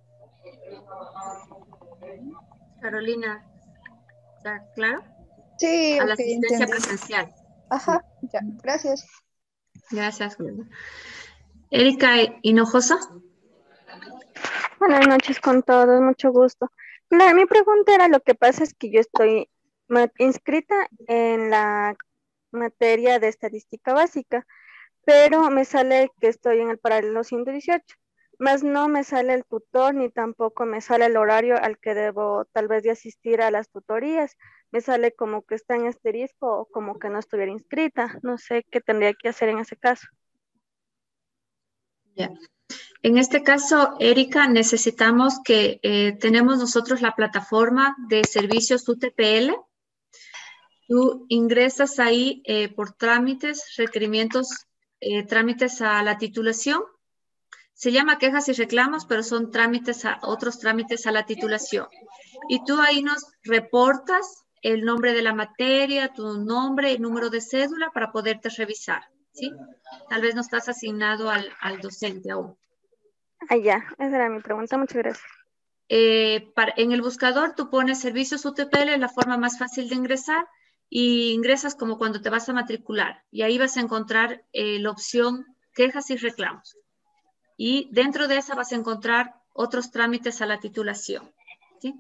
Carolina, ¿está claro? Sí, a la okay, asistencia entendí. presencial. Ajá, ya, gracias. Gracias. Erika Hinojosa. Buenas noches con todos, mucho gusto. La, mi pregunta era, lo que pasa es que yo estoy inscrita en la materia de estadística básica, pero me sale que estoy en el paralelo ciento dieciocho. Más no me sale el tutor ni tampoco me sale el horario al que debo tal vez de asistir a las tutorías. Me sale como que está en asterisco o como que no estuviera inscrita. No sé qué tendría que hacer en ese caso. Ya. En este caso, Erika, necesitamos que eh, tenemos nosotros la plataforma de servicios U T P L. Tú ingresas ahí eh, por trámites, requerimientos, eh, trámites a la titulación. Se llama quejas y reclamos, pero son trámites a, otros trámites a la titulación. Y tú ahí nos reportas el nombre de la materia, tu nombre y número de cédula para poderte revisar, ¿sí? Tal vez no estás asignado al, al docente aún. Ah, ya, esa era mi pregunta, muchas gracias. Eh, para, en el buscador tú pones servicios U T P L, la forma más fácil de ingresar, y ingresas como cuando te vas a matricular. Y ahí vas a encontrar eh, la opción quejas y reclamos. Y dentro de esa vas a encontrar otros trámites a la titulación, ¿sí?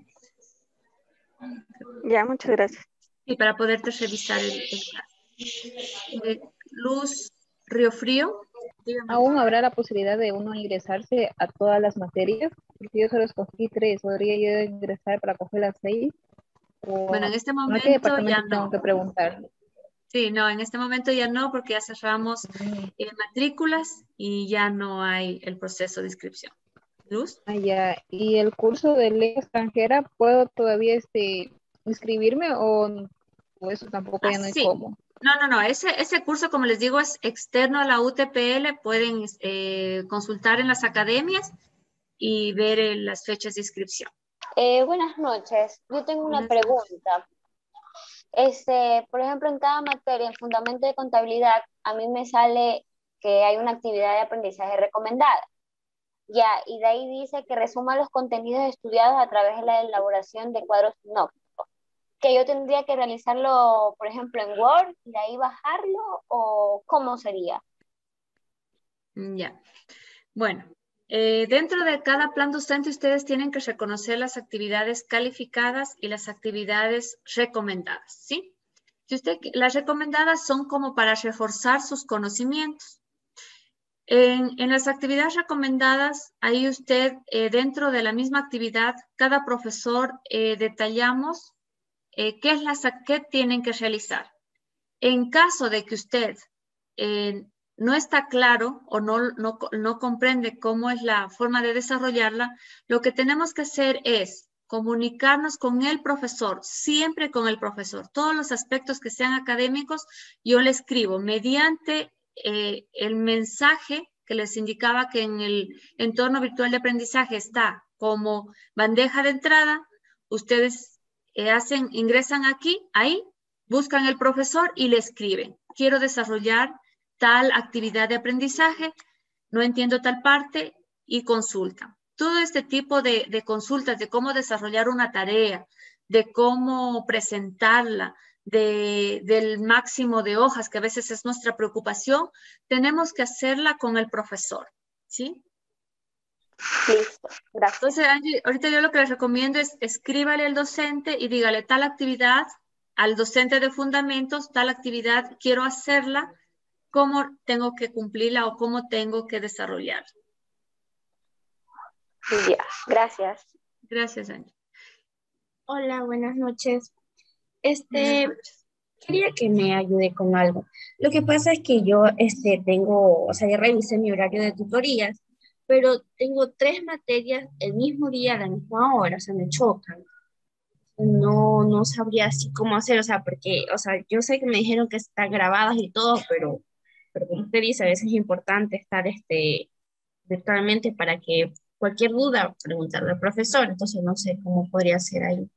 Ya, muchas gracias. Y para poderte revisar el, el caso. Eh, Luz Riofrío. ¿Aún habrá la posibilidad de uno ingresarse a todas las materias? Porque yo solo escogí tres. ¿Podría yo ingresar para coger las seis? O bueno, en este momento ¿a qué departamento ya no. tengo que preguntar? Sí, no, en este momento ya no, porque ya cerramos eh, matrículas y ya no hay el proceso de inscripción. Luz. Ah, ya. ¿Y el curso de lengua extranjera, puedo todavía este, inscribirme o, o eso tampoco Ah, ya no hay sí. cómo? No, no, no. Ese, ese curso, como les digo, es externo a la U T P L. Pueden eh, consultar en las academias y ver eh, las fechas de inscripción. Eh, buenas noches. Yo tengo una pregunta. Este, por ejemplo, en cada materia, en fundamento de contabilidad, a mí me sale que hay una actividad de aprendizaje recomendada. Ya, y de ahí dice que resuma los contenidos estudiados a través de la elaboración de cuadros sinópticos. Que yo tendría que realizarlo, por ejemplo, en Word y de ahí bajarlo, o ¿cómo sería? Ya. Bueno, eh, dentro de cada plan docente ustedes tienen que reconocer las actividades calificadas y las actividades recomendadas, ¿sí? Si usted, las recomendadas son como para reforzar sus conocimientos. En, en las actividades recomendadas, ahí usted, eh, dentro de la misma actividad, cada profesor eh, detallamos eh, qué es la, qué tienen que realizar. En caso de que usted eh, no está claro o no, no, no comprende cómo es la forma de desarrollarla, lo que tenemos que hacer es comunicarnos con el profesor, siempre con el profesor. Todos los aspectos que sean académicos, yo le escribo mediante eh, el mensaje que les indicaba que en el entorno virtual de aprendizaje está como bandeja de entrada. Ustedes eh, hacen, ingresan aquí, ahí, buscan el profesor y le escriben. Quiero desarrollar tal actividad de aprendizaje, no entiendo tal parte, y consultan. Todo este tipo de, de consultas de cómo desarrollar una tarea, de cómo presentarla, de, del máximo de hojas, que a veces es nuestra preocupación, tenemos que hacerla con el profesor, ¿sí? Listo, gracias. Entonces, Angie, ahorita yo lo que les recomiendo es escríbale al docente y dígale tal actividad, al docente de fundamentos, tal actividad, quiero hacerla, cómo tengo que cumplirla o cómo tengo que desarrollarla. Ya, gracias. Gracias, Angie. Hola, buenas noches. Este, buenas noches. Quería que me ayude con algo. Lo que pasa es que yo este, tengo, o sea, ya revisé mi horario de tutorías, pero tengo tres materias el mismo día, a la misma hora, o sea, me chocan. No, no sabría así cómo hacer, o sea, porque, o sea, yo sé que me dijeron que están grabadas y todo, pero, pero como usted dice, a veces es importante estar este, virtualmente para que cualquier duda preguntarle al profesor, entonces no sé cómo podría ser ahí.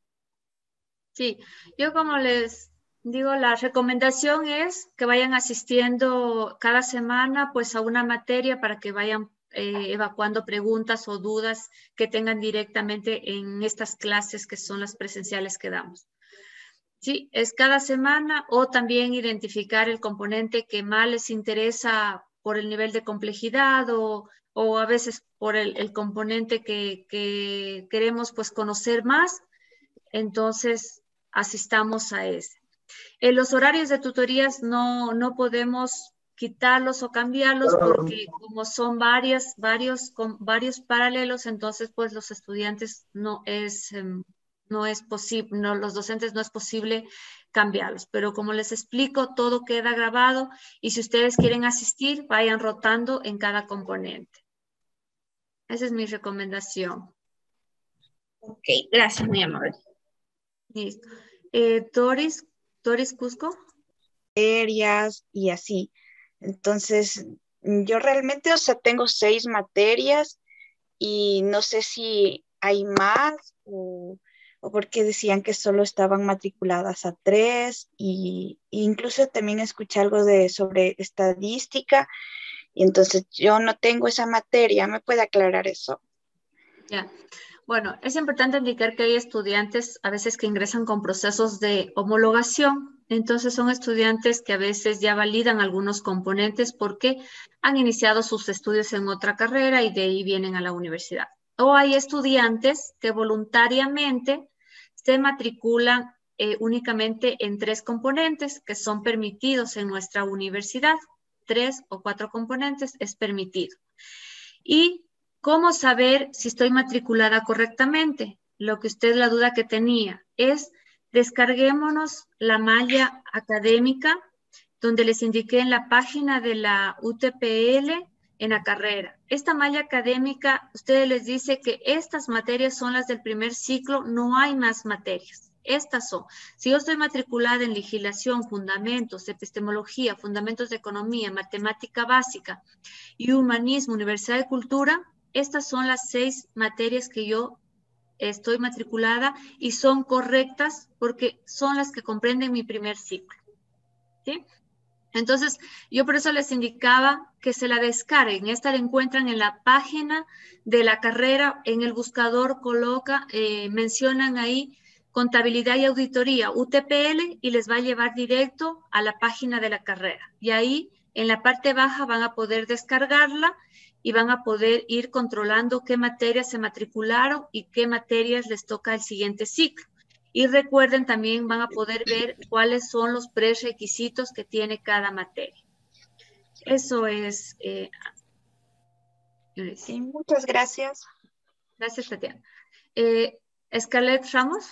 Sí, yo como les digo, la recomendación es que vayan asistiendo cada semana pues a una materia para que vayan eh, evacuando preguntas o dudas que tengan directamente en estas clases que son las presenciales que damos. Sí, es cada semana, o también identificar el componente que más les interesa por el nivel de complejidad o, o a veces por el, el componente que, que queremos pues conocer más. Entonces, asistamos a ese. En los horarios de tutorías no, no podemos quitarlos o cambiarlos porque como son varias, varios, con varios paralelos, entonces pues los estudiantes no es, um, no es posible, no, los docentes no es posible cambiarlos. Pero como les explico, todo queda grabado y si ustedes quieren asistir, vayan rotando en cada componente. Esa es mi recomendación. Ok, gracias, muy amable. Listo. Eh, Doris, Doris Cusco. Materias y así. Entonces, yo realmente, o sea, tengo seis materias y no sé si hay más o, o porque decían que solo estaban matriculadas a tres y, e incluso también escuché algo de sobre estadística y entonces yo no tengo esa materia. ¿Me puede aclarar eso? Ya. Bueno, es importante indicar que hay estudiantes a veces que ingresan con procesos de homologación. Entonces son estudiantes que a veces ya validan algunos componentes porque han iniciado sus estudios en otra carrera y de ahí vienen a la universidad. O hay estudiantes que voluntariamente se matriculan eh, únicamente en tres componentes que son permitidos en nuestra universidad. Tres o cuatro componentes es permitido. Y ¿cómo saber si estoy matriculada correctamente? Lo que usted, la duda que tenía, es descarguémonos la malla académica donde les indiqué en la página de la U T P L en la carrera. Esta malla académica, ustedes les dice que estas materias son las del primer ciclo, no hay más materias. Estas son. Si yo estoy matriculada en legislación, fundamentos, epistemología, fundamentos de economía, matemática básica y humanismo, universidad de cultura, estas son las seis materias que yo estoy matriculada y son correctas porque son las que comprenden mi primer ciclo. ¿Sí? Entonces, yo por eso les indicaba que se la descarguen. Esta la encuentran en la página de la carrera, en el buscador coloca, eh, mencionan ahí contabilidad y auditoría, U T P L, y les va a llevar directo a la página de la carrera. Y ahí, en la parte baja, van a poder descargarla y van a poder ir controlando qué materias se matricularon y qué materias les toca el siguiente ciclo. Y recuerden, también van a poder ver cuáles son los prerequisitos que tiene cada materia. Eso es... Eh, sí, muchas gracias. Gracias, Tatiana. Eh, Scarlett Ramos.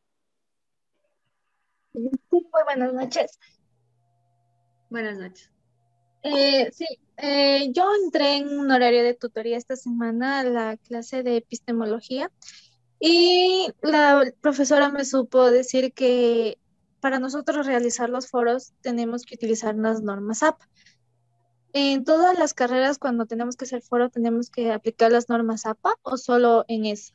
Sí, muy buenas noches. Buenas noches. Eh, sí, eh, yo entré en un horario de tutoría esta semana a la clase de epistemología y la profesora me supo decir que para nosotros realizar los foros tenemos que utilizar las normas A P A. ¿En todas las carreras cuando tenemos que hacer foro tenemos que aplicar las normas A P A o solo en esa?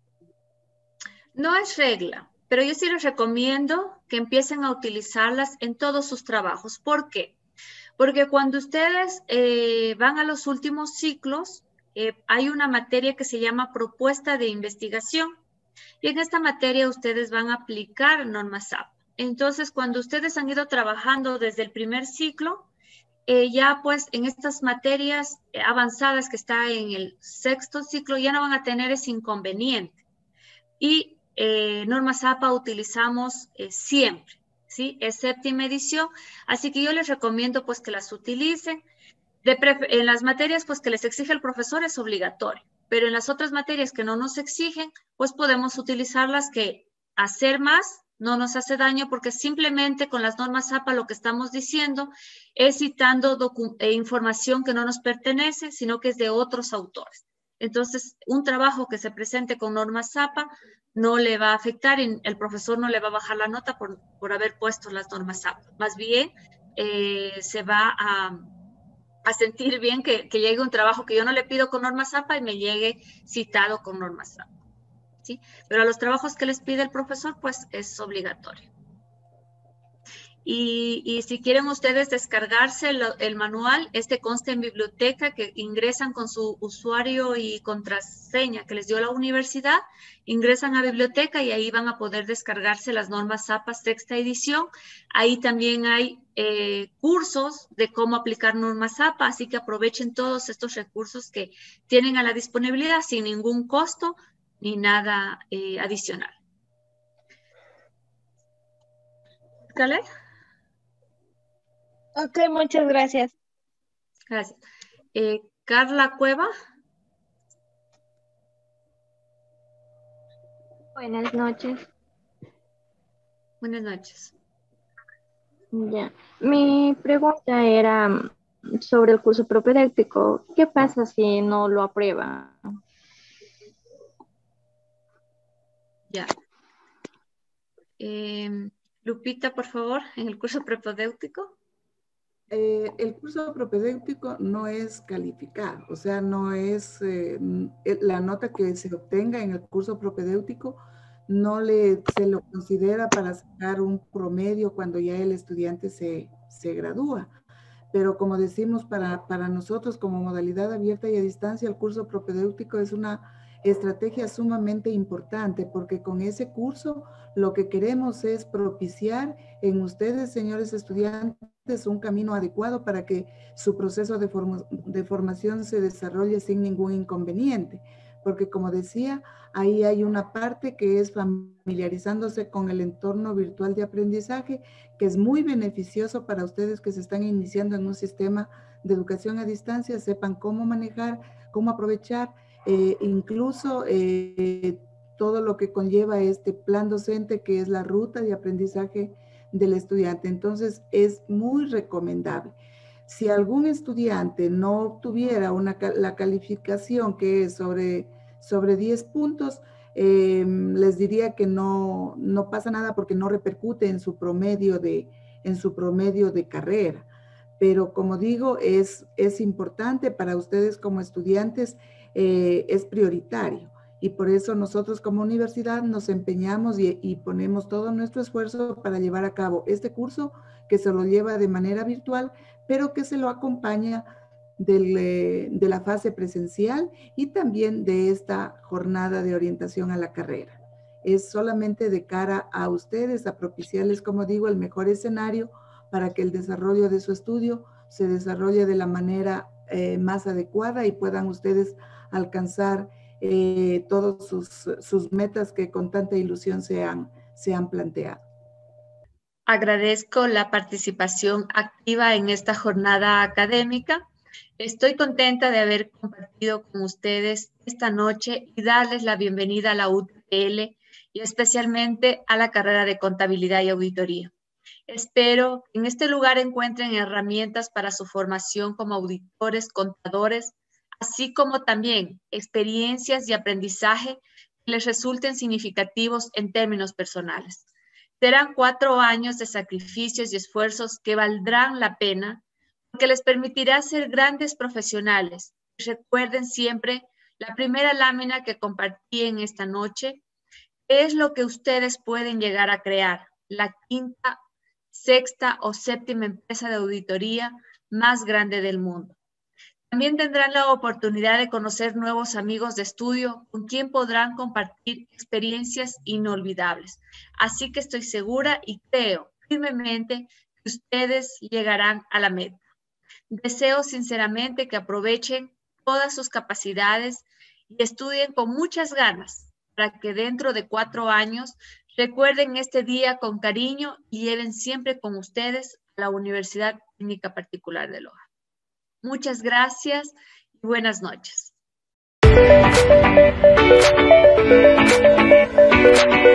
No es regla, pero yo sí les recomiendo que empiecen a utilizarlas en todos sus trabajos. ¿Por qué? Porque cuando ustedes eh, van a los últimos ciclos, eh, hay una materia que se llama propuesta de investigación. Y en esta materia ustedes van a aplicar normas A P A. Entonces, cuando ustedes han ido trabajando desde el primer ciclo, eh, ya pues en estas materias avanzadas que está en el sexto ciclo, ya no van a tener ese inconveniente. Y eh, normas A P A utilizamos eh, siempre, ¿sí? Es séptima edición, así que yo les recomiendo pues que las utilicen. De en las materias pues que les exige el profesor es obligatorio, pero en las otras materias que no nos exigen, pues podemos utilizarlas, que hacer más no nos hace daño, porque simplemente con las normas A P A lo que estamos diciendo es citando eh, información que no nos pertenece, sino que es de otros autores. Entonces, un trabajo que se presente con normas A P A no le va a afectar y el profesor no le va a bajar la nota por, por haber puesto las normas A P A. Más bien, eh, se va a... a sentir bien que, que llegue un trabajo que yo no le pido con normas A P A y me llegue citado con normas A P A, ¿sí? Pero a los trabajos que les pide el profesor, pues es obligatorio. Y, y si quieren ustedes descargarse el, el manual, este consta en biblioteca, que ingresan con su usuario y contraseña que les dio la universidad, ingresan a biblioteca y ahí van a poder descargarse las normas A P A sexta edición. Ahí también hay eh, cursos de cómo aplicar normas A P A, así que aprovechen todos estos recursos que tienen a la disponibilidad sin ningún costo ni nada eh, adicional. ¿Scarlett? Ok, muchas gracias. Gracias. Eh, Carla Cueva. Buenas noches. Buenas noches. Ya. Mi pregunta era sobre el curso propedéutico. ¿Qué pasa si no lo aprueba? Ya. Eh, Lupita, por favor, en el curso propedéutico. Eh, el curso propedéutico no es calificado, o sea, no es eh, la nota que se obtenga en el curso propedéutico, no le, se lo considera para sacar un promedio cuando ya el estudiante se, se gradúa. Pero como decimos, para, para nosotros como modalidad abierta y a distancia, el curso propedéutico es una estrategia sumamente importante, porque con ese curso lo que queremos es propiciar en ustedes, señores estudiantes, un camino adecuado para que su proceso de, form de formación se desarrolle sin ningún inconveniente. Porque como decía, ahí hay una parte que es familiarizándose con el entorno virtual de aprendizaje, que es muy beneficioso para ustedes que se están iniciando en un sistema de educación a distancia, sepan cómo manejar, cómo aprovechar, eh, incluso eh, todo lo que conlleva este plan docente, que es la ruta de aprendizaje del estudiante. Entonces, es muy recomendable. Si algún estudiante no obtuviera una, la calificación que es sobre, sobre diez puntos, eh, les diría que no, no pasa nada porque no repercute en su promedio de, en su promedio de carrera. Pero como digo, es, es importante para ustedes como estudiantes, eh, es prioritario. Y por eso nosotros como universidad nos empeñamos y, y ponemos todo nuestro esfuerzo para llevar a cabo este curso, que se lo lleva de manera virtual, pero que se lo acompaña del, de la fase presencial y también de esta jornada de orientación a la carrera. Es solamente de cara a ustedes, a propiciarles, como digo, el mejor escenario para que el desarrollo de su estudio se desarrolle de la manera eh, más adecuada y puedan ustedes alcanzar eh, todas sus, sus metas que con tanta ilusión se han, se han planteado. Agradezco la participación activa en esta jornada académica. Estoy contenta de haber compartido con ustedes esta noche y darles la bienvenida a la U T P L y especialmente a la carrera de Contabilidad y Auditoría. Espero que en este lugar encuentren herramientas para su formación como auditores, contadores, así como también experiencias y aprendizaje que les resulten significativos en términos personales. Serán cuatro años de sacrificios y esfuerzos que valdrán la pena porque les permitirá ser grandes profesionales. Recuerden siempre la primera lámina que compartí en esta noche, es lo que ustedes pueden llegar a crear, la quinta, sexta o séptima empresa de auditoría más grande del mundo. También tendrán la oportunidad de conocer nuevos amigos de estudio con quien podrán compartir experiencias inolvidables. Así que estoy segura y creo firmemente que ustedes llegarán a la meta. Deseo sinceramente que aprovechen todas sus capacidades y estudien con muchas ganas para que dentro de cuatro años recuerden este día con cariño y lleven siempre con ustedes a la Universidad Técnica Particular de Loja. Muchas gracias y buenas noches.